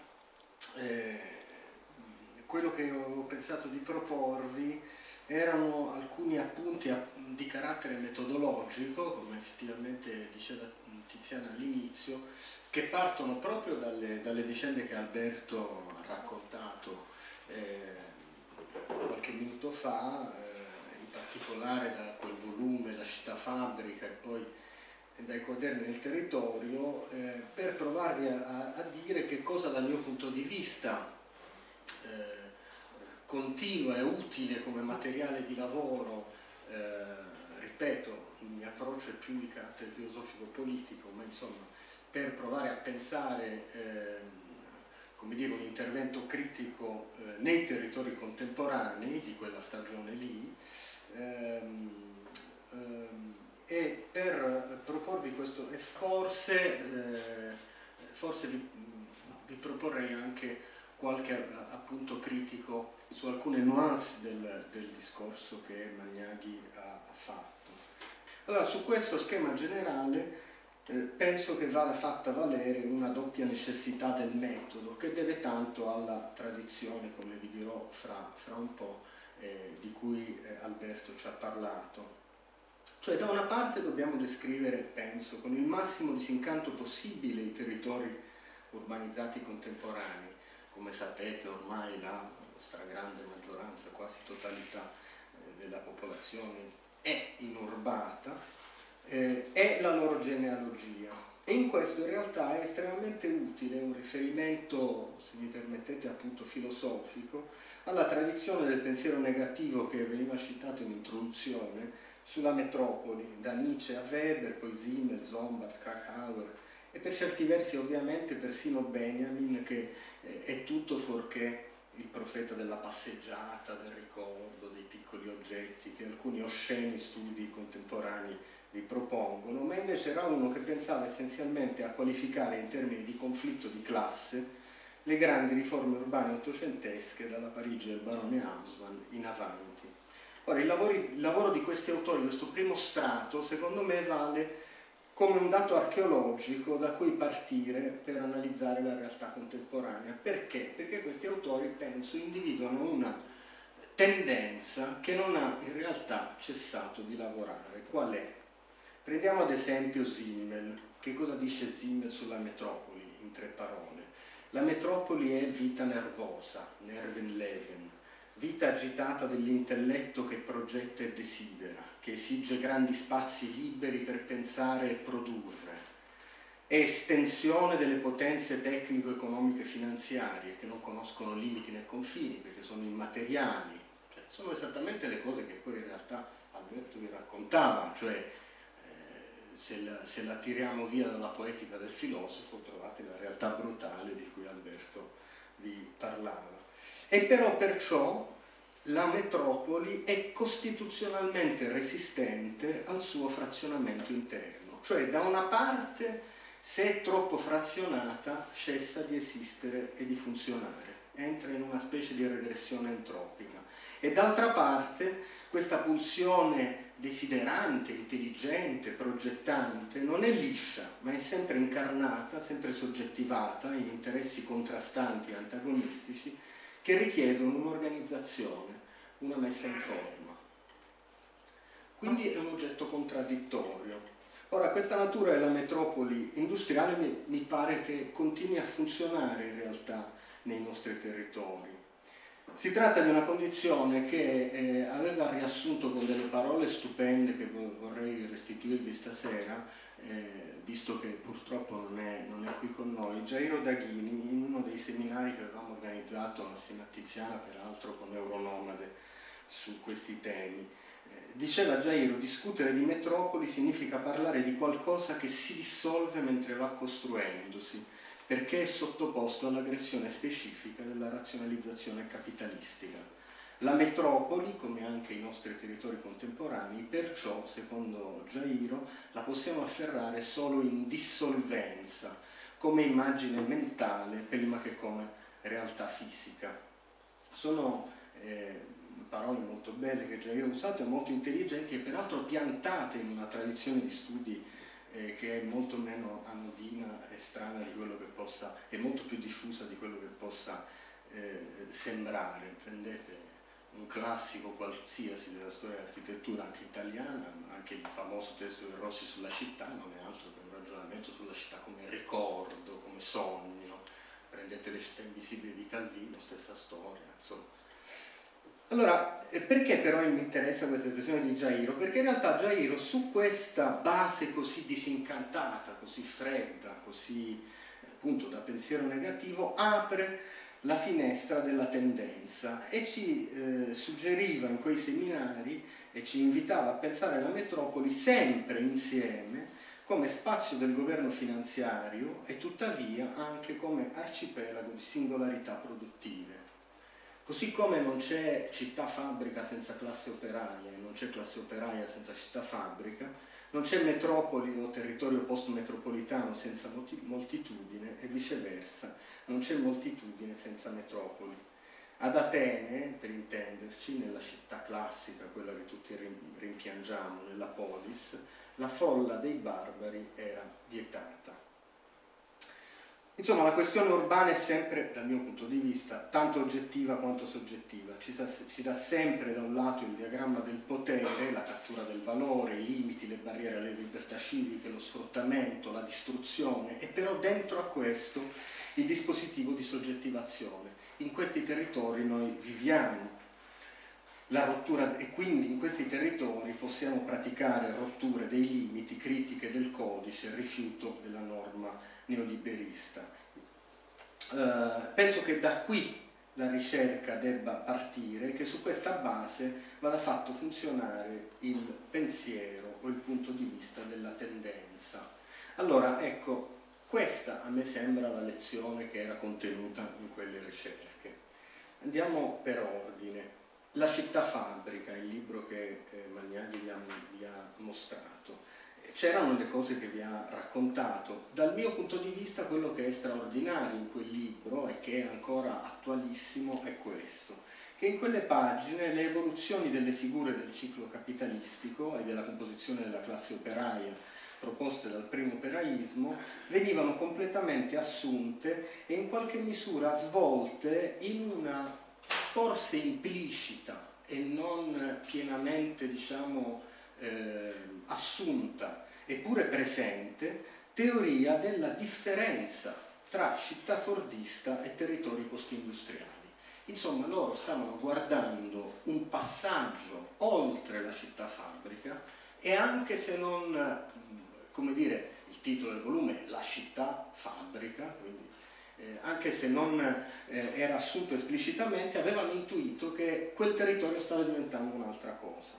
eh, quello che ho pensato di proporvi erano alcuni appunti di carattere metodologico, come effettivamente diceva Tiziana all'inizio, che partono proprio dalle, dalle vicende che Alberto ha raccontato eh, qualche minuto fa, eh, in particolare da quel volume La città fabbrica e poi dai quaderni del territorio, eh, per provarvi a, a dire che cosa dal mio punto di vista eh, continua e utile come materiale di lavoro, eh, ripeto, il mio approccio è più di carattere filosofico-politico, ma insomma per provare a pensare eh, come dire, un intervento critico eh, nei territori contemporanei di quella stagione lì, ehm, ehm, e per proporvi questo, e forse, eh, forse vi, vi proporrei anche qualche appunto critico su alcune nuance del, del discorso che Magnaghi ha, ha fatto. Allora, su questo schema generale eh, penso che vada fatta valere una doppia necessità del metodo, che deve tanto alla tradizione, come vi dirò fra, fra un po', eh, di cui eh, Alberto ci ha parlato. Cioè, da una parte dobbiamo descrivere, penso, con il massimo disincanto possibile i territori urbanizzati contemporanei. Come sapete ormai la stragrande maggioranza, quasi totalità eh, della popolazione è inurbata, eh, è la loro genealogia, e in questo in realtà è estremamente utile un riferimento, se mi permettete appunto filosofico, alla tradizione del pensiero negativo che veniva citato in introduzione sulla metropoli, da Nietzsche a Weber, poi Simmel, Zombart, Krakauer, e per certi versi ovviamente persino Benjamin, che eh, è tutto fuorché il profeta della passeggiata, del ricordo, dei piccoli oggetti che alcuni osceni studi contemporanei vi propongono, ma invece era uno che pensava essenzialmente a qualificare in termini di conflitto di classe le grandi riforme urbane ottocentesche dalla Parigi del barone Haussmann in avanti. Ora, il lavoro, il lavoro di questi autori, questo primo strato, secondo me vale come un dato archeologico da cui partire per analizzare la realtà contemporanea. Perché? Perché questi autori, penso, individuano una tendenza che non ha in realtà cessato di lavorare. Qual è? Prendiamo ad esempio Simmel. Che cosa dice Simmel sulla metropoli in tre parole? La metropoli è vita nervosa, Nervenleben, vita agitata dell'intelletto che progetta e desidera, che esige grandi spazi liberi per pensare e produrre, è estensione delle potenze tecnico-economiche finanziarie che non conoscono limiti né confini perché sono immateriali, cioè, sono esattamente le cose che poi in realtà Alberto vi raccontava, cioè Se la, se la tiriamo via dalla poetica del filosofo trovate la realtà brutale di cui Alberto vi parlava. E però perciò la metropoli è costituzionalmente resistente al suo frazionamento interno, cioè da una parte se è troppo frazionata cessa di esistere e di funzionare, entra in una specie di regressione entropica, e d'altra parte questa pulsione desiderante, intelligente, progettante non è liscia, ma è sempre incarnata, sempre soggettivata in interessi contrastanti e antagonistici che richiedono un'organizzazione, una messa in forma. Quindi è un oggetto contraddittorio. Ora, questa natura della metropoli industriale mi, mi pare che continui a funzionare in realtà nei nostri territori. Si tratta di una condizione che eh, aveva riassunto con delle parole stupende che vorrei restituirvi stasera, eh, visto che purtroppo non è, non è qui con noi, Jairo Daghini, in uno dei seminari che avevamo organizzato assieme a Tiziana, peraltro con Euronomade, su questi temi. Eh, diceva Jairo, discutere di metropoli significa parlare di qualcosa che si dissolve mentre va costruendosi, perché è sottoposto all'aggressione specifica della razionalizzazione capitalistica. La metropoli, come anche i nostri territori contemporanei, perciò, secondo Jairo, la possiamo afferrare solo in dissolvenza, come immagine mentale prima che come realtà fisica. Sono eh, parole molto belle che Jairo ha usato e molto intelligenti e peraltro piantate in una tradizione di studi Eh, che è molto meno anodina e strana di quello che possa, è molto più diffusa di quello che possa eh, sembrare. Prendete un classico qualsiasi della storia dell'architettura anche italiana, anche il famoso testo di Rossi sulla città non è altro che un ragionamento sulla città come ricordo, come sogno. Prendete Le città invisibili di Calvino, stessa storia, insomma. Allora, perché però mi interessa questa espressione di Jairo? Perché in realtà Jairo su questa base così disincantata, così fredda, così appunto da pensiero negativo, apre la finestra della tendenza e ci eh, suggeriva in quei seminari e ci invitava a pensare alla metropoli sempre insieme come spazio del governo finanziario e tuttavia anche come arcipelago di singolarità produttive. Così come non c'è città-fabbrica senza classe operaia e non c'è classe operaia senza città-fabbrica, non c'è metropoli o territorio post-metropolitano senza moltitudine e viceversa, non c'è moltitudine senza metropoli. Ad Atene, per intenderci, nella città classica, quella che tutti rimpiangiamo, nella polis, la folla dei barbari era vietata. Insomma, la questione urbana è sempre, dal mio punto di vista, tanto oggettiva quanto soggettiva. Ci, sa, ci dà sempre da un lato il diagramma del potere, la cattura del valore, i limiti, le barriere alle libertà civiche, lo sfruttamento, la distruzione, e però dentro a questo il dispositivo di soggettivazione. In questi territori noi viviamo la rottura e quindi in questi territori possiamo praticare rotture dei limiti, critiche del codice, rifiuto della norma neoliberista. Uh, penso che da qui la ricerca debba partire, che su questa base vada fatto funzionare il pensiero o il punto di vista della tendenza. Allora, ecco, questa a me sembra la lezione che era contenuta in quelle ricerche. Andiamo per ordine. La città fabbrica, il libro che eh, Magnaghi vi ha, vi ha mostrato. C'erano le cose che vi ha raccontato. Dal mio punto di vista quello che è straordinario in quel libro e che è ancora attualissimo è questo, che in quelle pagine le evoluzioni delle figure del ciclo capitalistico e della composizione della classe operaia proposte dal primo operaismo venivano completamente assunte e in qualche misura svolte in una forse implicita e non pienamente, diciamo, eh, assunta eppure presente teoria della differenza tra città fordista e territori postindustriali. Insomma, loro stavano guardando un passaggio oltre la città fabbrica e anche se non, come dire, il titolo del volume è La città fabbrica, quindi eh, anche se non eh, era assunto esplicitamente, avevano intuito che quel territorio stava diventando un'altra cosa.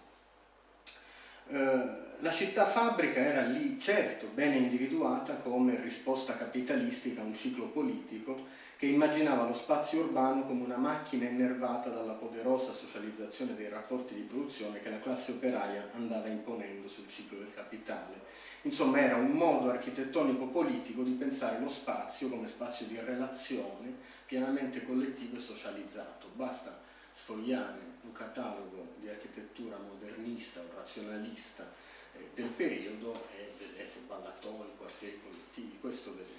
Eh, la città fabbrica era lì, certo, bene individuata come risposta capitalistica a un ciclo politico che immaginava lo spazio urbano come una macchina innervata dalla poderosa socializzazione dei rapporti di produzione che la classe operaia andava imponendo sul ciclo del capitale. Insomma, era un modo architettonico-politico di pensare lo spazio come spazio di relazione pienamente collettivo e socializzato. Basta sfogliare un catalogo di architettura modernista o razionalista eh, del periodo e vedete ballatoi, quartieri collettivi, questo vedete.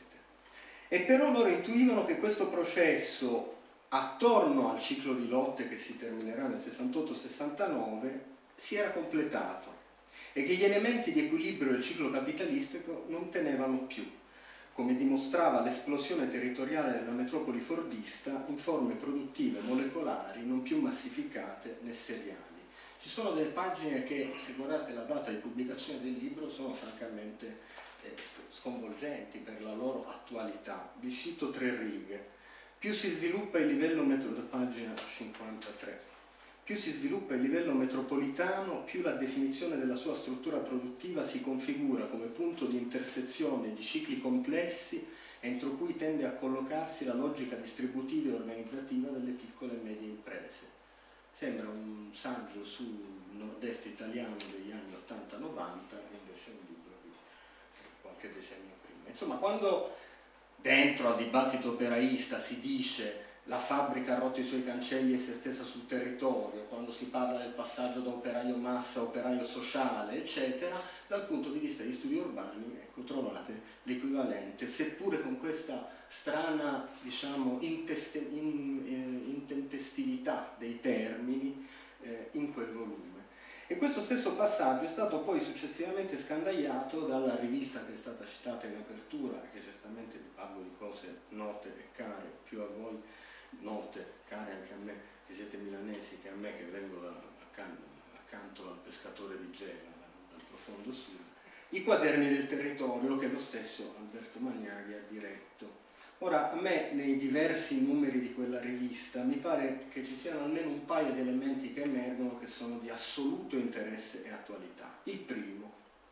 E però loro intuivano che questo processo attorno al ciclo di lotte che si terminerà nel sessantotto sessantanove si era completato e che gli elementi di equilibrio del ciclo capitalistico non tenevano più, come dimostrava l'esplosione territoriale della metropoli fordista in forme produttive molecolari non più massificate né seriali. Ci sono delle pagine che, se guardate la data di pubblicazione del libro, sono francamente eh, sconvolgenti per la loro attualità. Vi cito tre righe. Più si sviluppa il livello metro... pagina cinquantatré. Più si sviluppa il livello metropolitano, più la definizione della sua struttura produttiva si configura come punto di intersezione di cicli complessi entro cui tende a collocarsi la logica distributiva e organizzativa delle piccole e medie imprese. Sembra un saggio sul nord-est italiano degli anni ottanta novanta, e invece è un libro di qualche decennio prima. Insomma, quando dentro al dibattito operaista si dice la fabbrica ha rotto i suoi cancelli e si è estesa sul territorio, quando si parla del passaggio da operaio massa a operaio sociale, eccetera, dal punto di vista degli studi urbani, ecco, trovate l'equivalente, seppure con questa strana, diciamo, inteste, in, eh, intempestività dei termini eh, in quel volume. E questo stesso passaggio è stato poi successivamente scandagliato dalla rivista che è stata citata in apertura, che certamente vi parlo di cose note e care più a voi, note, care anche a me che siete milanesi, che a me che vengo da, accanto, accanto al pescatore di Gela, dal profondo sud, i quaderni del territorio che lo stesso Alberto Magnaghi ha diretto. Ora, a me nei diversi numeri di quella rivista mi pare che ci siano almeno un paio di elementi che emergono che sono di assoluto interesse e attualità. Il primo,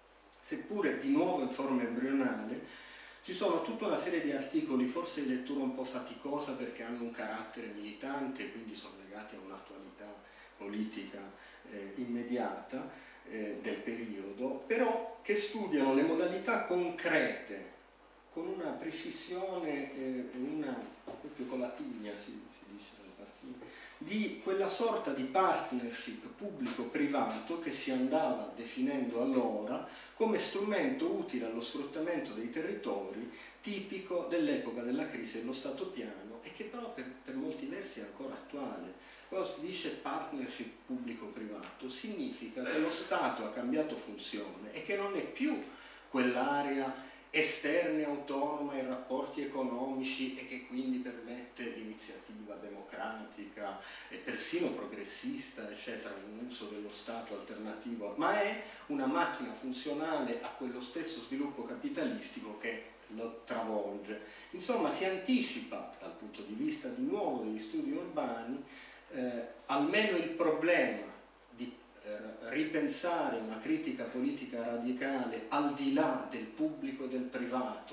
seppure di nuovo in forma embrionale, ci sono tutta una serie di articoli, forse di lettura un po' faticosa perché hanno un carattere militante, quindi sono legati a un'attualità politica eh, immediata eh, del periodo, però che studiano le modalità concrete con una precisione e eh, una, proprio con la tigna si, si dice dalle partite, di quella sorta di partnership pubblico-privato che si andava definendo allora come strumento utile allo sfruttamento dei territori tipico dell'epoca della crisi dello Stato piano e che però per, per molti versi è ancora attuale. Quando si dice partnership pubblico-privato significa che lo Stato ha cambiato funzione e che non è più quell'area esterna, autonoma ai rapporti economici e che quindi permette l'iniziativa democratica e persino progressista, eccetera, un uso dello Stato alternativo, ma è una macchina funzionale a quello stesso sviluppo capitalistico che lo travolge. Insomma, si anticipa dal punto di vista di nuovo degli studi urbani eh, almeno il problema di ripensare una critica politica radicale al di là del pubblico e del privato e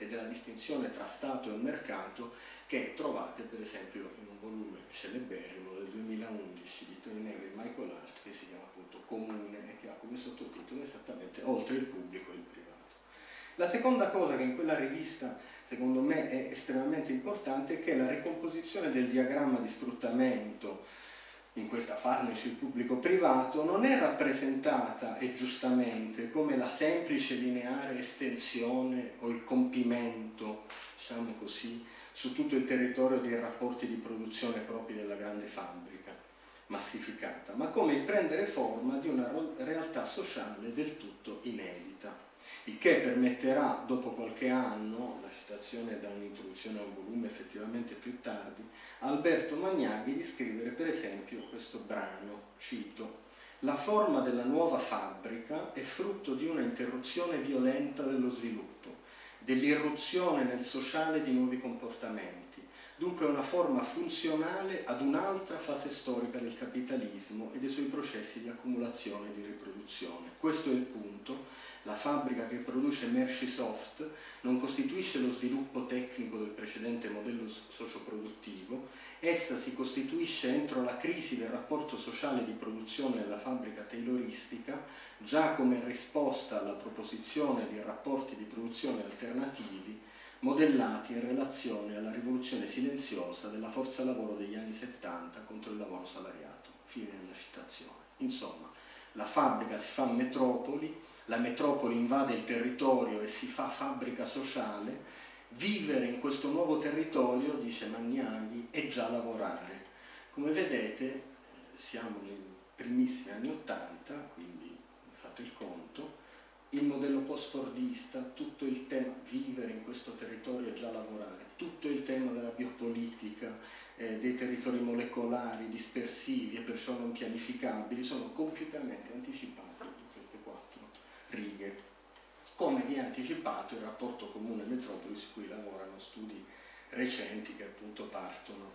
della distinzione tra Stato e mercato che trovate per esempio in un volume celeberrimo del duemilaundici di Tony Negri e Michael Hart, che si chiama appunto Comune e che ha come sottotitolo esattamente Oltre il pubblico e il privato. La seconda cosa che in quella rivista secondo me è estremamente importante è che la ricomposizione del diagramma di sfruttamento in questa partnership pubblico-privato non è rappresentata, e giustamente, come la semplice lineare estensione o il compimento, diciamo così, su tutto il territorio dei rapporti di produzione propri della grande fabbrica massificata, ma come il prendere forma di una realtà sociale del tutto inedita, il che permetterà, dopo qualche anno, la citazione da un'introduzione a un volume effettivamente più tardi, a Alberto Magnaghi di scrivere per esempio questo brano, cito: «La forma della nuova fabbrica è frutto di una interruzione violenta dello sviluppo, dell'irruzione nel sociale di nuovi comportamenti, dunque una forma funzionale ad un'altra fase storica del capitalismo e dei suoi processi di accumulazione e di riproduzione. Questo è il punto. La fabbrica che produce merci soft non costituisce lo sviluppo tecnico del precedente modello socioproduttivo, essa si costituisce entro la crisi del rapporto sociale di produzione della fabbrica tayloristica, già come risposta alla proposizione di rapporti di produzione alternativi modellati in relazione alla rivoluzione silenziosa della forza lavoro degli anni settanta contro il lavoro salariato». Fine della citazione. Insomma, la fabbrica si fa metropoli, la metropoli invade il territorio e si fa fabbrica sociale. Vivere in questo nuovo territorio, dice Magnaghi, è già lavorare. Come vedete, siamo nei primissimi anni Ottanta, quindi fate il conto, il modello post-fordista, tutto il tema vivere in questo territorio è già lavorare, tutto il tema della biopolitica, eh, dei territori molecolari, dispersivi e perciò non pianificabili, sono compiutamente anticipati in queste quattro righe, come vi è anticipato il rapporto comune-metropoli su cui lavorano studi recenti che appunto partono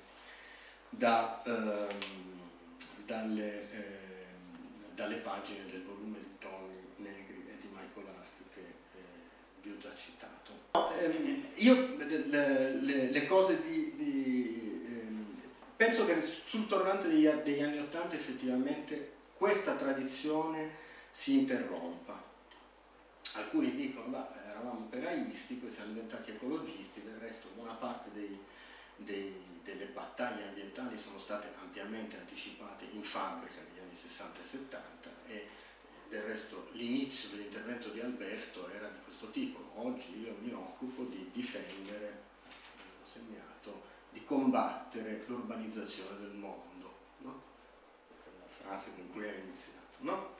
da, ehm, dalle, eh, dalle pagine del volume di Tony Negri e di Michael Hart che eh, vi ho già citato. No, ehm, io le, le, le cose di... di ehm, penso che sul tornante degli, degli anni Ottanta effettivamente questa tradizione si interrompa. Alcuni dicono, beh, eravamo operaisti, poi siamo diventati ecologisti, del resto buona parte dei, dei, delle battaglie ambientali sono state ampiamente anticipate in fabbrica negli anni sessanta e settanta e del resto l'inizio dell'intervento di Alberto era di questo tipo. Oggi io mi occupo di difendere, ho segnato, di combattere l'urbanizzazione del mondo, no? Questa è la frase con cui ha iniziato, no?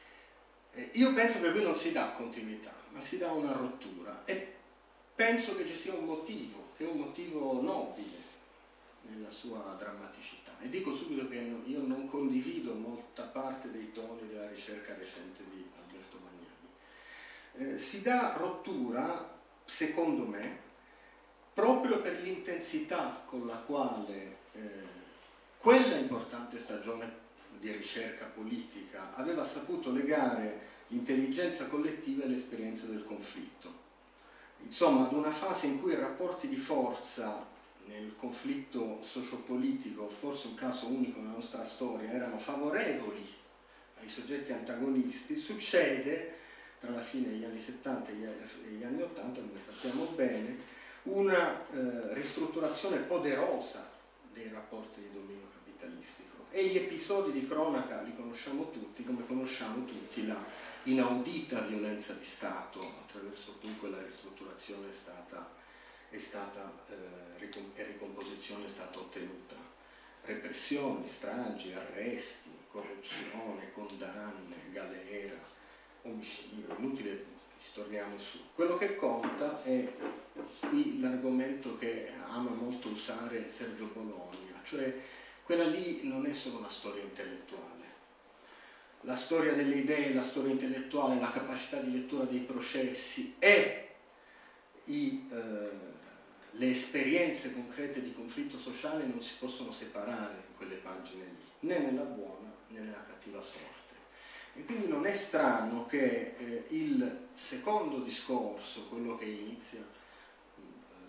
Io penso che qui non si dà continuità, ma si dà una rottura e penso che ci sia un motivo, che è un motivo nobile nella sua drammaticità. E dico subito che io non condivido molta parte dei toni della ricerca recente di Alberto Magnaghi. Eh, si dà rottura, secondo me, proprio per l'intensità con la quale eh, quella importante stagione di ricerca politica aveva saputo legare l'intelligenza collettiva e l'esperienza del conflitto. Insomma, ad una fase in cui i rapporti di forza nel conflitto sociopolitico, forse un caso unico nella nostra storia, erano favorevoli ai soggetti antagonisti, succede tra la fine degli anni settanta e gli anni ottanta, come sappiamo bene, una eh, ristrutturazione poderosa dei rapporti di dominio capitalistico. E gli episodi di cronaca li conosciamo tutti, come conosciamo tutti la inaudita violenza di Stato attraverso cui quella ristrutturazione è stata, è stata eh, e ricomposizione è stata ottenuta. Repressioni, stragi, arresti, corruzione, condanne, galera, omicidio, inutile che ci torniamo su. Quello che conta è qui l'argomento che ama molto usare Sergio Bologna, cioè quella lì non è solo una storia intellettuale. La storia delle idee, la storia intellettuale, la capacità di lettura dei processi e i, eh, le esperienze concrete di conflitto sociale non si possono separare in quelle pagine lì, né nella buona né nella cattiva sorte. E quindi non è strano che eh, il secondo discorso, quello che inizia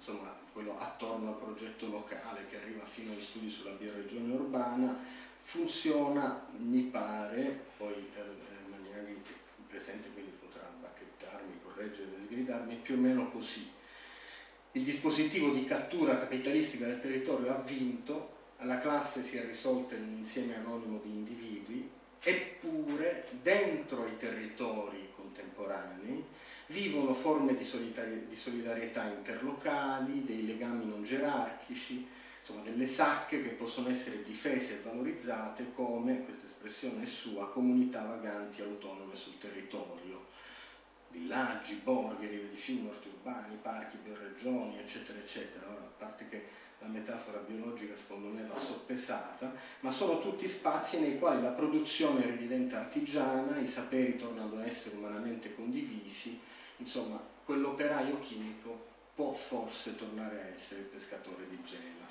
insomma quello attorno al progetto locale che arriva fino agli studi sulla bioregione urbana, funziona, mi pare, poi eh, Magnaghi che è presente quindi potrà bacchettarmi, correggere, sgridarmi, più o meno così. Il dispositivo di cattura capitalistica del territorio ha vinto, la classe si è risolta in un insieme anonimo di individui, eppure dentro i territori contemporanei vivono forme di solidarietà interlocali, dei legami non gerarchici, insomma delle sacche che possono essere difese e valorizzate come, questa espressione è sua, comunità vaganti autonome sul territorio. Villaggi, borghi, rive di fiumi, orti urbani, parchi, bioregioni, eccetera, eccetera. A parte che la metafora biologica secondo me va soppesata, ma sono tutti spazi nei quali la produzione ridiventa artigiana, i saperi tornano a essere umanamente condivisi, insomma quell'operaio chimico può forse tornare a essere il pescatore di Gela.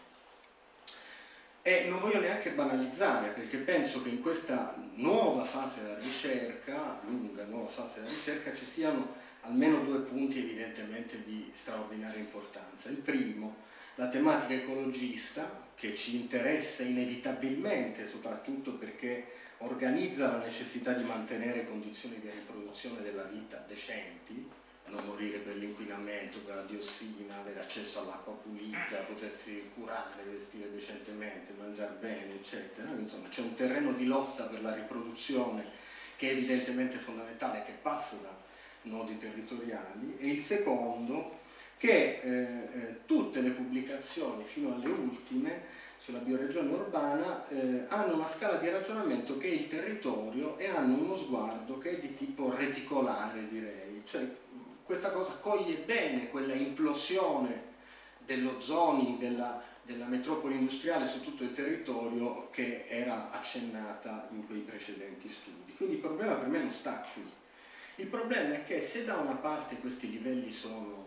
E non voglio neanche banalizzare, perché penso che in questa nuova fase della ricerca, lunga nuova fase della ricerca, ci siano almeno due punti evidentemente di straordinaria importanza. Il primo, la tematica ecologista, che ci interessa inevitabilmente, soprattutto perché organizza la necessità di mantenere condizioni di riproduzione della vita decenti, non morire per l'inquinamento, per la diossina, avere accesso all'acqua pulita, potersi curare, vestire decentemente, mangiare bene, eccetera. Insomma, c'è un terreno di lotta per la riproduzione che è evidentemente fondamentale, che passa da nodi territoriali, e il secondo, che eh, eh, tutte le pubblicazioni fino alle ultime sulla bioregione urbana eh, hanno una scala di ragionamento che è il territorio e hanno uno sguardo che è di tipo reticolare, direi, cioè questa cosa coglie bene quella implosione dello zoning, della, della metropoli industriale su tutto il territorio che era accennata in quei precedenti studi. Quindi il problema per me non sta qui. Il problema è che se da una parte questi livelli sono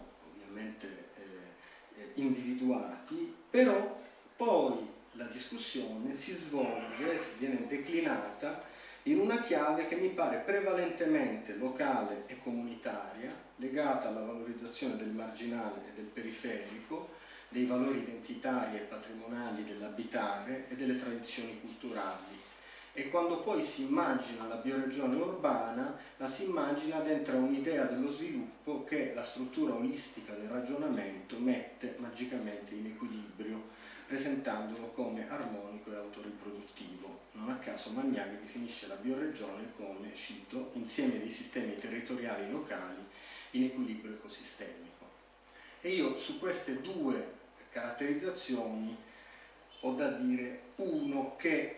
eh, individuati, però poi la discussione si svolge, si viene declinata in una chiave che mi pare prevalentemente locale e comunitaria, legata alla valorizzazione del marginale e del periferico, dei valori identitari e patrimoniali dell'abitare e delle tradizioni culturali. E quando poi si immagina la bioregione urbana, la si immagina dentro un'idea dello sviluppo che la struttura olistica del ragionamento mette magicamente in equilibrio, presentandolo come armonico e autoriproduttivo. Non a caso Magnaghi definisce la bioregione come, cito, insieme di sistemi territoriali locali in equilibrio ecosistemico. E io su queste due caratterizzazioni ho da dire, uno, che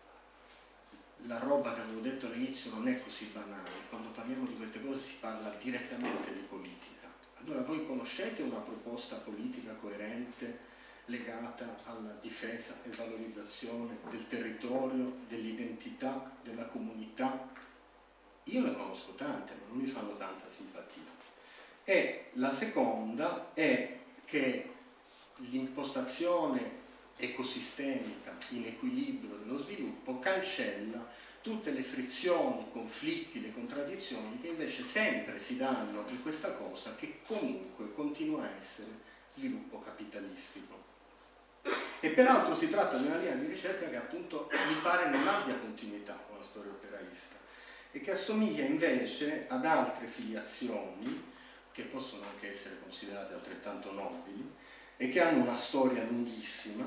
la roba che avevo detto all'inizio non è così banale. Quando parliamo di queste cose si parla direttamente di politica. Allora voi conoscete una proposta politica coerente legata alla difesa e valorizzazione del territorio, dell'identità, della comunità? Io ne conosco tante, ma non mi fanno tanta simpatia. E la seconda è che l'impostazione ecosistemica in equilibrio dello sviluppo cancella tutte le frizioni, i conflitti, le contraddizioni che invece sempre si danno in questa cosa che comunque continua a essere sviluppo capitalistico. E peraltro si tratta di una linea di ricerca che appunto mi pare non abbia continuità con la storia operaista e che assomiglia invece ad altre filiazioni che possono anche essere considerate altrettanto nobili e che hanno una storia lunghissima,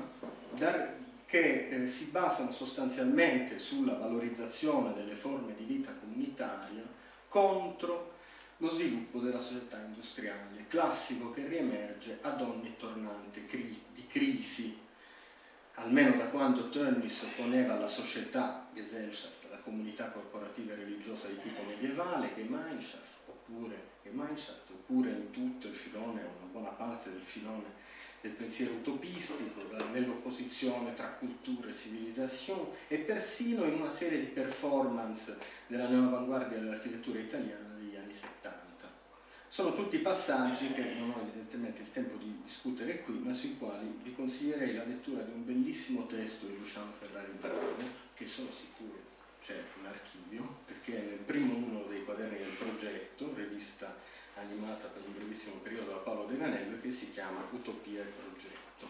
che eh, si basano sostanzialmente sulla valorizzazione delle forme di vita comunitaria contro lo sviluppo della società industriale, classico che riemerge ad ogni tornante cri di crisi, almeno da quando Tönnies opponeva alla società, Gesellschaft, alla comunità corporativa e religiosa di tipo medievale, Gemeinschaft, oppure, Gemeinschaft, oppure in tutto il filone, una buona parte del filone del pensiero utopistico, nell'opposizione tra cultura e civilizzazione, e persino in una serie di performance della neoavanguardia dell'architettura italiana degli anni settanta. Sono tutti passaggi che non ho evidentemente il tempo di discutere qui, ma sui quali vi consiglierei la lettura di un bellissimo testo di Luciano Ferrari Bravo, che sono sicuro c'è in archivio, perché è nel primo numero dei quaderni del progetto, rivista animata per un brevissimo periodo da Paolo De Ganello, che che si chiama Utopia e Progetto.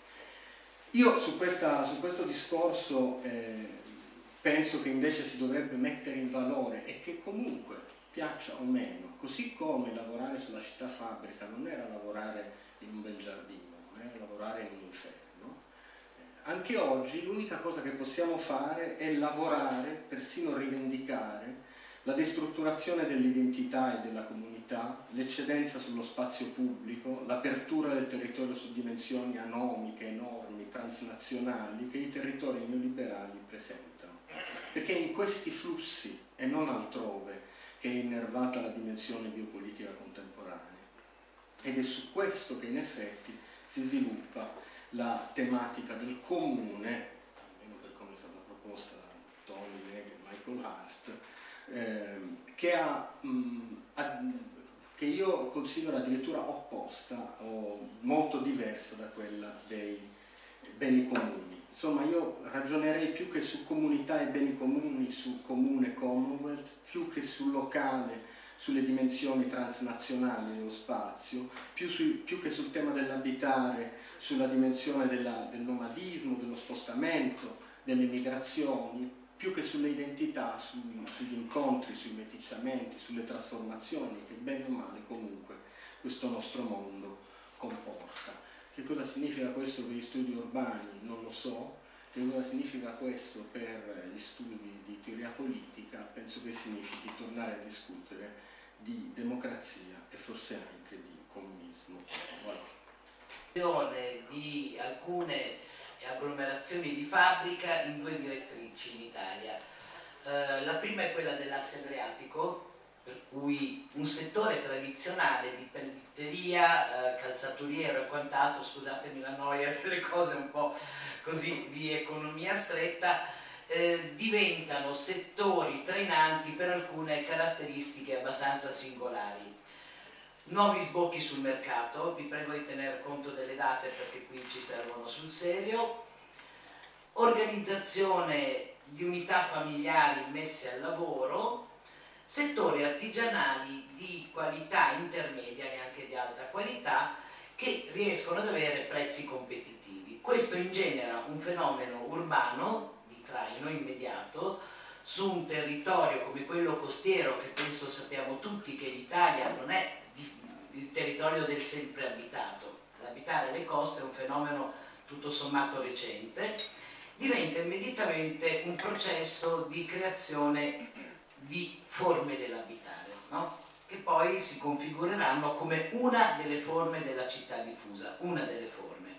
Io su, questa, su questo discorso eh, penso che invece si dovrebbe mettere in valore e che comunque, piaccia o meno, così come lavorare sulla città fabbrica non era lavorare in un bel giardino, non era lavorare in un inferno. Anche oggi l'unica cosa che possiamo fare è lavorare, persino rivendicare, la destrutturazione dell'identità e della comunità, l'eccedenza sullo spazio pubblico, l'apertura del territorio su dimensioni anomiche, enormi, transnazionali che i territori neoliberali presentano. Perché è in questi flussi e non altrove che è innervata la dimensione biopolitica contemporanea. Ed è su questo che in effetti si sviluppa la tematica del comune, almeno per come è stata proposta da Tony Legge e Michael Hart, eh, che, ha, mh, ha, che io considero addirittura opposta o molto diversa da quella dei beni comuni. Insomma, io ragionerei più che su comunità e beni comuni, su comune Commonwealth, più che sul locale, sulle dimensioni transnazionali dello spazio, più, su, più che sul tema dell'abitare, sulla dimensione della, del nomadismo, dello spostamento, delle migrazioni, più che sulle identità, su, sugli incontri, sui meticciamenti, sulle trasformazioni che bene o male comunque questo nostro mondo comporta. Che cosa significa questo per gli studi urbani? Non lo so. Che cosa significa questo per gli studi di teoria politica? Penso che significhi tornare a discutere di democrazia e forse anche di comunismo. Voilà. Di alcune agglomerazioni di fabbrica in due direttrici in Italia. Eh, la prima è quella dell'asse adriatico, per cui un settore tradizionale di pelletteria, eh, calzaturiero e quant'altro, scusatemi la noia delle cose un po' così di economia stretta, eh, diventano settori trainanti per alcune caratteristiche abbastanza singolari. Nuovi sbocchi sul mercato, vi prego di tener conto delle date perché qui ci servono sul serio, organizzazione di unità familiari messe al lavoro, settori artigianali di qualità intermedia, neanche di alta qualità, che riescono ad avere prezzi competitivi. Questo ingenera un fenomeno urbano di traino immediato su un territorio come quello costiero, che penso sappiamo tutti che l'Italia non è il territorio del sempre abitato. L'abitare le coste è un fenomeno tutto sommato recente, diventa immediatamente un processo di creazione di forme dell'abitare, no? Che poi si configureranno come una delle forme della città diffusa, una delle forme.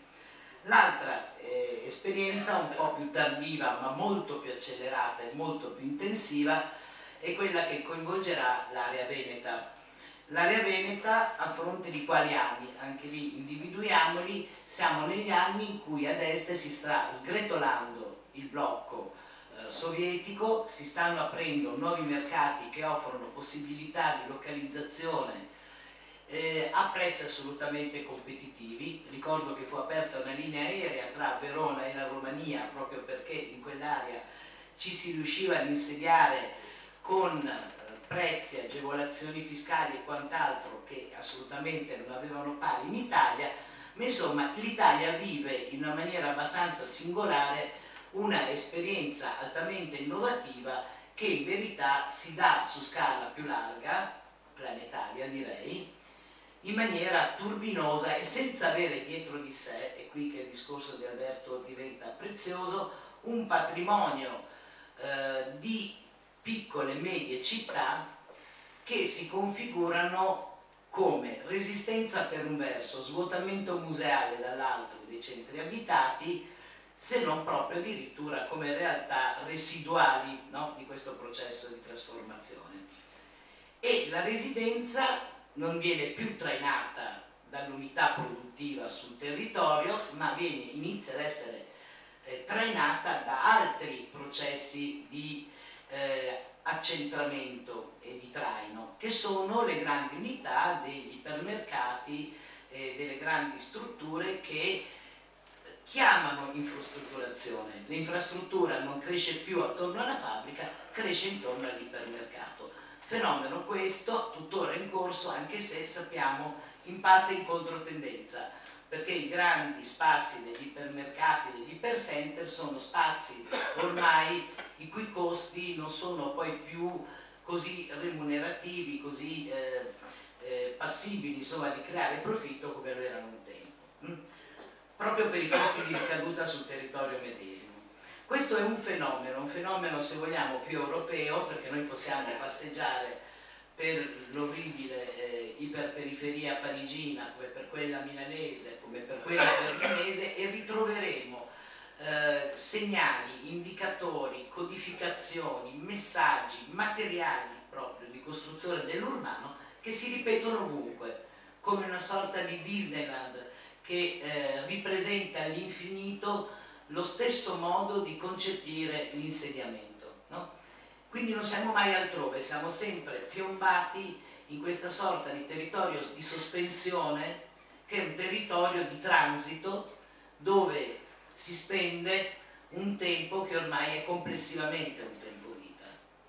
L'altra eh, esperienza, un po' più tardiva ma molto più accelerata e molto più intensiva, è quella che coinvolgerà l'area veneta. L'area veneta a fronte di quali anni? Anche lì individuiamoli, siamo negli anni in cui ad est si sta sgretolando il blocco eh, sovietico, si stanno aprendo nuovi mercati che offrono possibilità di localizzazione eh, a prezzi assolutamente competitivi. Ricordo che fu aperta una linea aerea tra Verona e la Romania proprio perché in quell'area ci si riusciva ad insediare con prezzi, agevolazioni fiscali e quant'altro che assolutamente non avevano pari in Italia, ma insomma l'Italia vive in una maniera abbastanza singolare una esperienza altamente innovativa che in verità si dà su scala più larga, planetaria direi, in maniera turbinosa e senza avere dietro di sé, è qui che il discorso di Alberto diventa prezioso, un patrimonio eh, di piccole e medie città che si configurano come resistenza per un verso, svuotamento museale dall'altro dei centri abitati, se non proprio addirittura come realtà residuali, no, di questo processo di trasformazione. E la residenza non viene più trainata dall'unità produttiva sul territorio, ma viene, inizia ad essere eh, trainata da altri processi di Eh, accentramento e di traino, che sono le grandi unità degli ipermercati, eh, delle grandi strutture che chiamano infrastrutturazione. L'infrastruttura non cresce più attorno alla fabbrica, cresce intorno all'ipermercato. Fenomeno questo tuttora in corso, anche se sappiamo in parte in controtendenza, perché i grandi spazi degli ipermercati, degli ipercenter sono spazi ormai i cui costi non sono poi più così remunerativi, così eh, eh, passibili, insomma, di creare profitto come lo erano un tempo, hm? proprio per i costi di ricaduta sul territorio medesimo. Questo è un fenomeno, un fenomeno se vogliamo più europeo, perché noi possiamo passeggiare per l'orribile eh, iperperiferia parigina, come per quella milanese, come per quella berlinese, e ritroveremo eh, segnali, indicatori, codificazioni, messaggi, materiali proprio di costruzione dell'urbano che si ripetono ovunque, come una sorta di Disneyland che eh, ripresenta all'infinito lo stesso modo di concepire l'insediamento, no? Quindi non siamo mai altrove, siamo sempre piombati in questa sorta di territorio di sospensione, che è un territorio di transito dove si spende un tempo che ormai è complessivamente un tempo vita,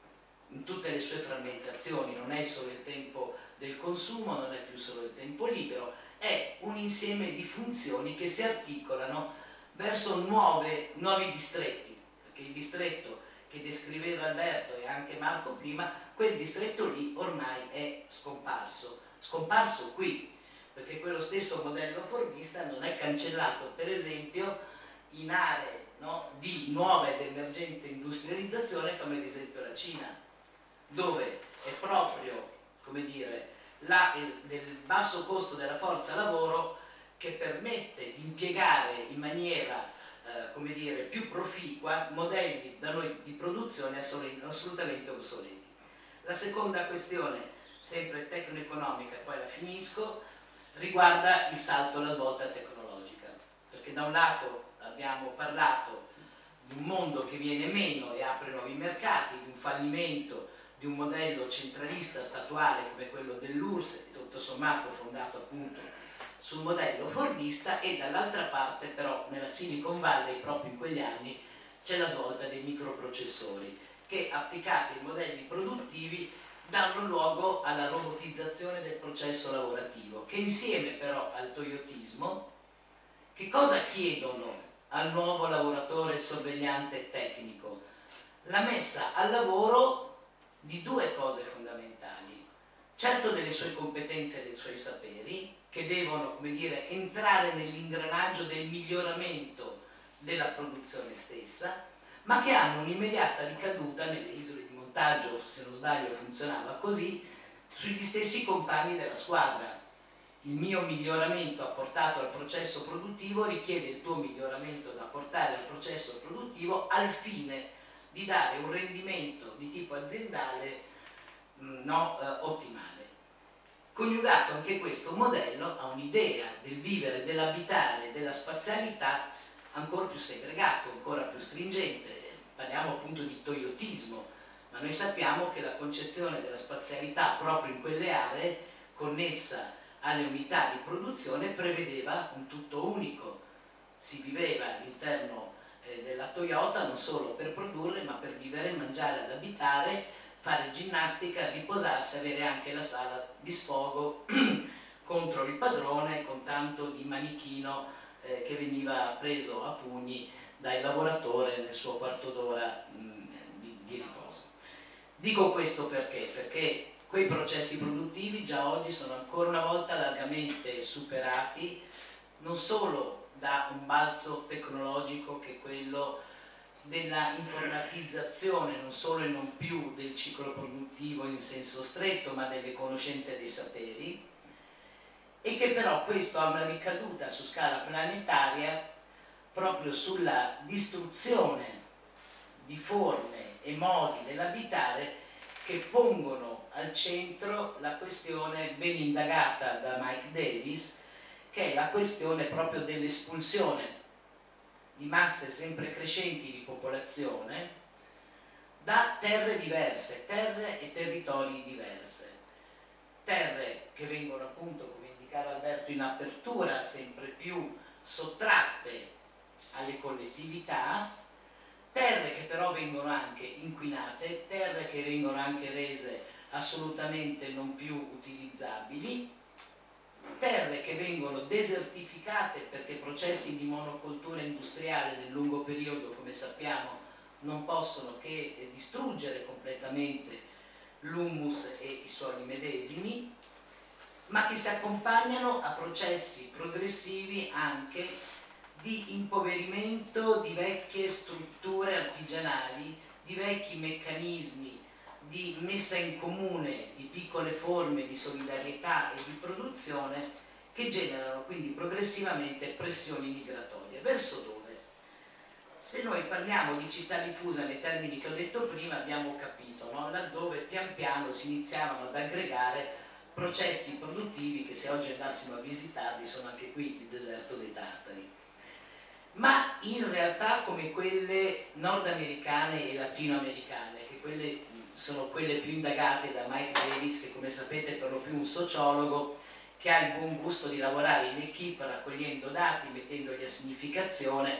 in tutte le sue frammentazioni. Non è solo il tempo del consumo, non è più solo il tempo libero, è un insieme di funzioni che si articolano verso nuove, nuovi distretti, perché il distretto che descriveva Alberto e anche Marco prima, quel distretto lì ormai è scomparso, scomparso qui, perché quello stesso modello formista non è cancellato, per esempio, in aree, no, di nuova ed emergente industrializzazione, come ad esempio la Cina, dove è proprio, come dire, la, il, il basso costo della forza lavoro che permette di impiegare in maniera eh, come dire, più proficua modelli da noi di produzione assolutamente obsoleti. La seconda questione, sempre tecno-economica, poi la finisco, riguarda il salto, la svolta tecnologica, perché da un lato abbiamo parlato di un mondo che viene meno e apre nuovi mercati, di un fallimento di un modello centralista statuale come quello dell'U R S S, tutto sommato fondato appunto sul modello fordista, e dall'altra parte però nella Silicon Valley proprio in quegli anni c'è la svolta dei microprocessori che, applicati ai modelli produttivi, danno luogo alla robotizzazione del processo lavorativo, che insieme però al toyotismo, che cosa chiedono al nuovo lavoratore sorvegliante tecnico? La messa al lavoro di due cose fondamentali: certo delle sue competenze e dei suoi saperi, che devono, come dire, entrare nell'ingranaggio del miglioramento della produzione stessa, ma che hanno un'immediata ricaduta nelle isole di montaggio, se non sbaglio funzionava così, sugli stessi compagni della squadra. Il mio miglioramento apportato al processo produttivo richiede il tuo miglioramento da apportare al processo produttivo al fine di dare un rendimento di tipo aziendale mh, no, eh, ottimale. Coniugato anche questo modello a un'idea del vivere, dell'abitare, della spazialità ancora più segregato, ancora più stringente. Parliamo appunto di toyotismo, ma noi sappiamo che la concezione della spazialità proprio in quelle aree, connessa alle unità di produzione, prevedeva un tutto unico. Si viveva all'interno eh, della Toyota non solo per produrre, ma per vivere, mangiare, ad abitare, fare ginnastica, riposarsi, avere anche la sala di sfogo contro il padrone, con tanto di manichino eh, che veniva preso a pugni dal lavoratore nel suo quarto d'ora di, di riposo. Dico questo perché? Perché quei processi produttivi già oggi sono ancora una volta largamente superati, non solo da un balzo tecnologico che è quello della informatizzazione, non solo e non più del ciclo produttivo in senso stretto, ma delle conoscenze e dei saperi, e che però questo ha una ricaduta su scala planetaria proprio sulla distruzione di forme e modi dell'abitare che pongono al centro la questione ben indagata da Mike Davis, che è la questione proprio dell'espulsione di masse sempre crescenti di popolazione da terre diverse, terre e territori diverse, terre che vengono appunto, come indicava Alberto in apertura, sempre più sottratte alle collettività, terre che però vengono anche inquinate, terre che vengono anche rese assolutamente non più utilizzabili, terre che vengono desertificate perché processi di monocoltura industriale nel lungo periodo, come sappiamo, non possono che distruggere completamente l'humus e i suoli medesimi, ma che si accompagnano a processi progressivi anche di impoverimento di vecchie strutture artigianali, di vecchi meccanismi di messa in comune di piccole forme di solidarietà e di produzione che generano quindi progressivamente pressioni migratorie. Verso dove? Se noi parliamo di città diffusa nei termini che ho detto prima, abbiamo capito, no? Laddove pian piano si iniziavano ad aggregare processi produttivi che, se oggi andassimo a visitarli, sono anche qui il deserto dei Tartari. Ma in realtà come quelle nordamericane e latinoamericane, che quelle sono quelle più indagate da Mike Davis, che come sapete è per lo più un sociologo che ha il buon gusto di lavorare in equipe raccogliendo dati, mettendoli a significazione,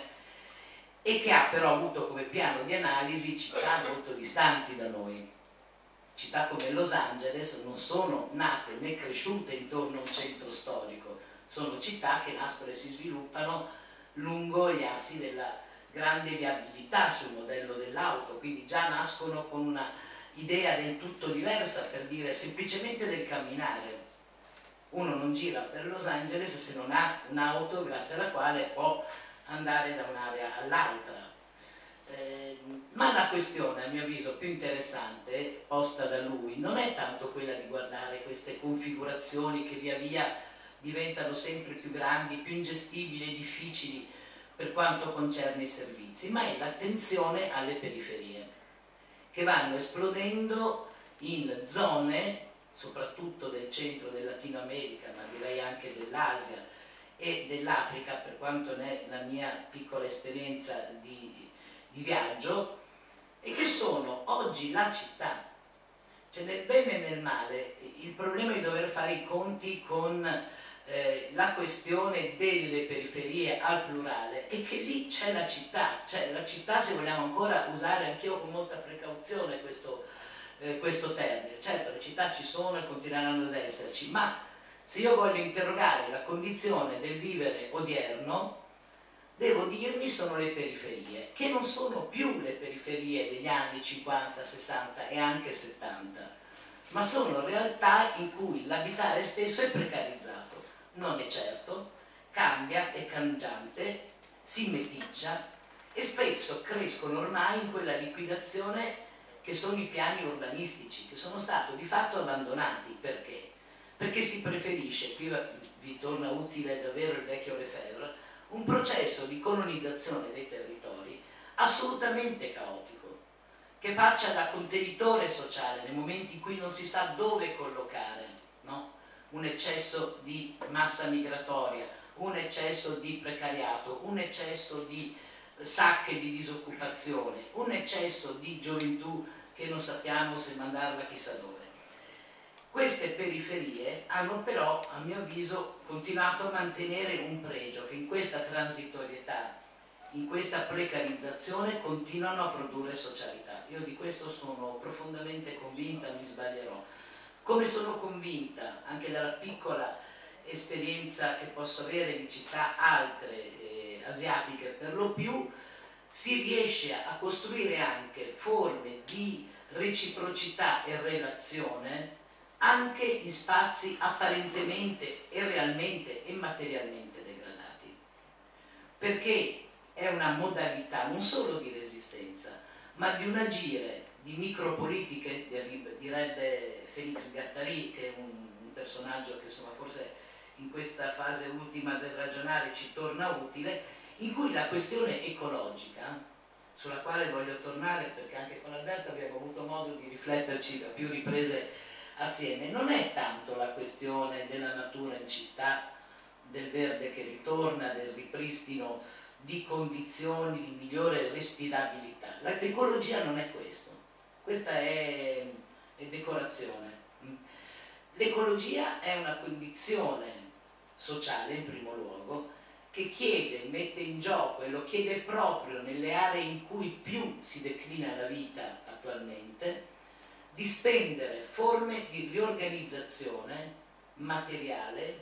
e che ha però avuto come piano di analisi città molto distanti da noi. Città come Los Angeles non sono nate né cresciute intorno a un centro storico, sono città che nascono e si sviluppano lungo gli assi della grande viabilità sul modello dell'auto, quindi già nascono con una idea del tutto diversa, per dire semplicemente del camminare. Uno non gira per Los Angeles se non ha un'auto grazie alla quale può andare da un'area all'altra. Eh, ma la questione, a mio avviso, più interessante posta da lui non è tanto quella di guardare queste configurazioni che via via diventano sempre più grandi, più ingestibili e difficili per quanto concerne i servizi, ma è l'attenzione alle periferie, che vanno esplodendo in zone, soprattutto del centro del Latino America, ma direi anche dell'Asia e dell'Africa, per quanto ne è la mia piccola esperienza di, di viaggio, e che sono oggi la città. Cioè, nel bene e nel male, il problema di dover fare i conti con eh, la questione delle periferie al plurale è che lì c'è la città, cioè la città, se vogliamo ancora usare anch'io con molta precauzione questo, eh, questo termine. Certo, le città ci sono e continueranno ad esserci, ma se io voglio interrogare la condizione del vivere odierno, devo dirmi sono le periferie, che non sono più le periferie degli anni cinquanta, sessanta e anche settanta, ma sono realtà in cui l'abitare stesso è precarizzato. Non è certo, cambia, è cangiante, si meticcia e spesso crescono ormai in quella liquidazione che sono i piani urbanistici, che sono stati di fatto abbandonati. Perché? Perché si preferisce, qui vi torna utile davvero il vecchio Lefebvre, un processo di colonizzazione dei territori assolutamente caotico, che faccia da contenitore sociale nel momento in cui non si sa dove collocare, no? Un eccesso di massa migratoria, un eccesso di precariato, un eccesso di sacche di disoccupazione, un eccesso di gioventù che non sappiamo se mandarla chissà dove. Queste periferie hanno però, a mio avviso, continuato a mantenere un pregio, che in questa transitorietà, in questa precarizzazione, continuano a produrre socialità. Io di questo sono profondamente convinta, mi sbaglierò. Come sono convinta, anche dalla piccola esperienza che posso avere di città altre, eh, asiatiche per lo più, si riesce a costruire anche forme di reciprocità e relazione anche in spazi apparentemente e realmente e materialmente degradati, perché è una modalità non solo di resistenza, ma di un agire di micropolitiche, direbbe Félix Guattari, che è un, un personaggio che insomma forse in questa fase ultima del ragionare ci torna utile, in cui la questione ecologica, sulla quale voglio tornare perché anche con Alberto abbiamo avuto modo di rifletterci a più riprese assieme, non è tanto la questione della natura in città, del verde che ritorna, del ripristino di condizioni di migliore respirabilità. L'ecologia non è questo, questa è, è decorazione. L'ecologia è una condizione sociale in primo luogo che chiede, mette in gioco e lo chiede proprio nelle aree in cui più si declina la vita attualmente, di spendere forme di riorganizzazione materiale,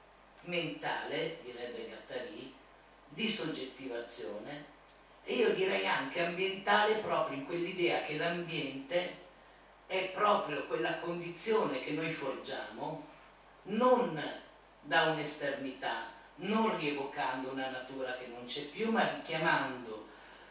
mentale, direbbe Guattari, di soggettivazione, e io direi anche ambientale, proprio in quell'idea che l'ambiente è proprio quella condizione che noi forgiamo, non da un'esternità, non rievocando una natura che non c'è più, ma richiamando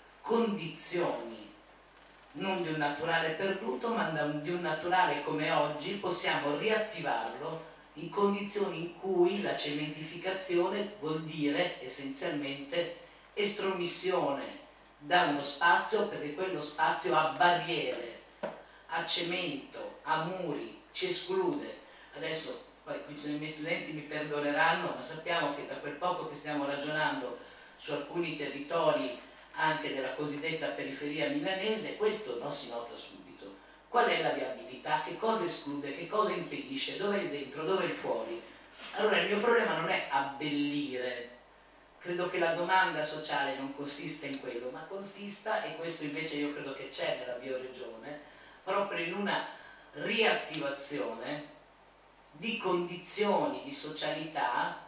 condizioni non di un naturale perduto, ma di un naturale come oggi possiamo riattivarlo in condizioni in cui la cementificazione vuol dire essenzialmente estromissione da uno spazio, perché quello spazio ha barriere, ha cemento, ha muri, ci esclude. Adesso poi qui i miei studenti mi perdoneranno, ma sappiamo che da quel poco che stiamo ragionando su alcuni territori anche della cosiddetta periferia milanese, questo non si nota subito. Qual è la viabilità? Che cosa esclude? Che cosa impedisce? Dove è il dentro? Dove è il fuori? Allora il mio problema non è abbellire, credo che la domanda sociale non consista in quello, ma consista, e questo invece io credo che c'è nella bioregione, proprio in una riattivazione di condizioni di socialità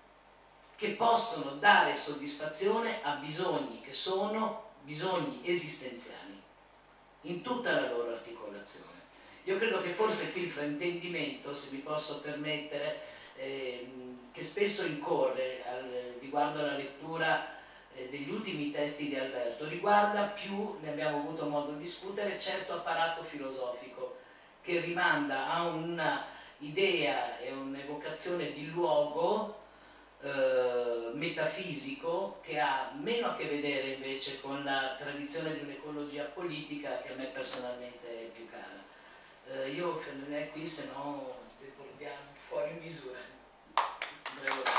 che possono dare soddisfazione a bisogni che sono bisogni esistenziali in tutta la loro articolazione. Io credo che forse qui il fraintendimento, se mi posso permettere, eh, che spesso incorre al, riguardo alla lettura eh, degli ultimi testi di Alberto, riguarda più, ne abbiamo avuto modo di discutere, certo apparato filosofico che rimanda a un'idea e un'evocazione di luogo Eh, metafisico, che ha meno a che vedere invece con la tradizione di un'ecologia politica che a me personalmente è più cara. Eh, io fermerei qui, se no ricordiamo fuori misura. Prego.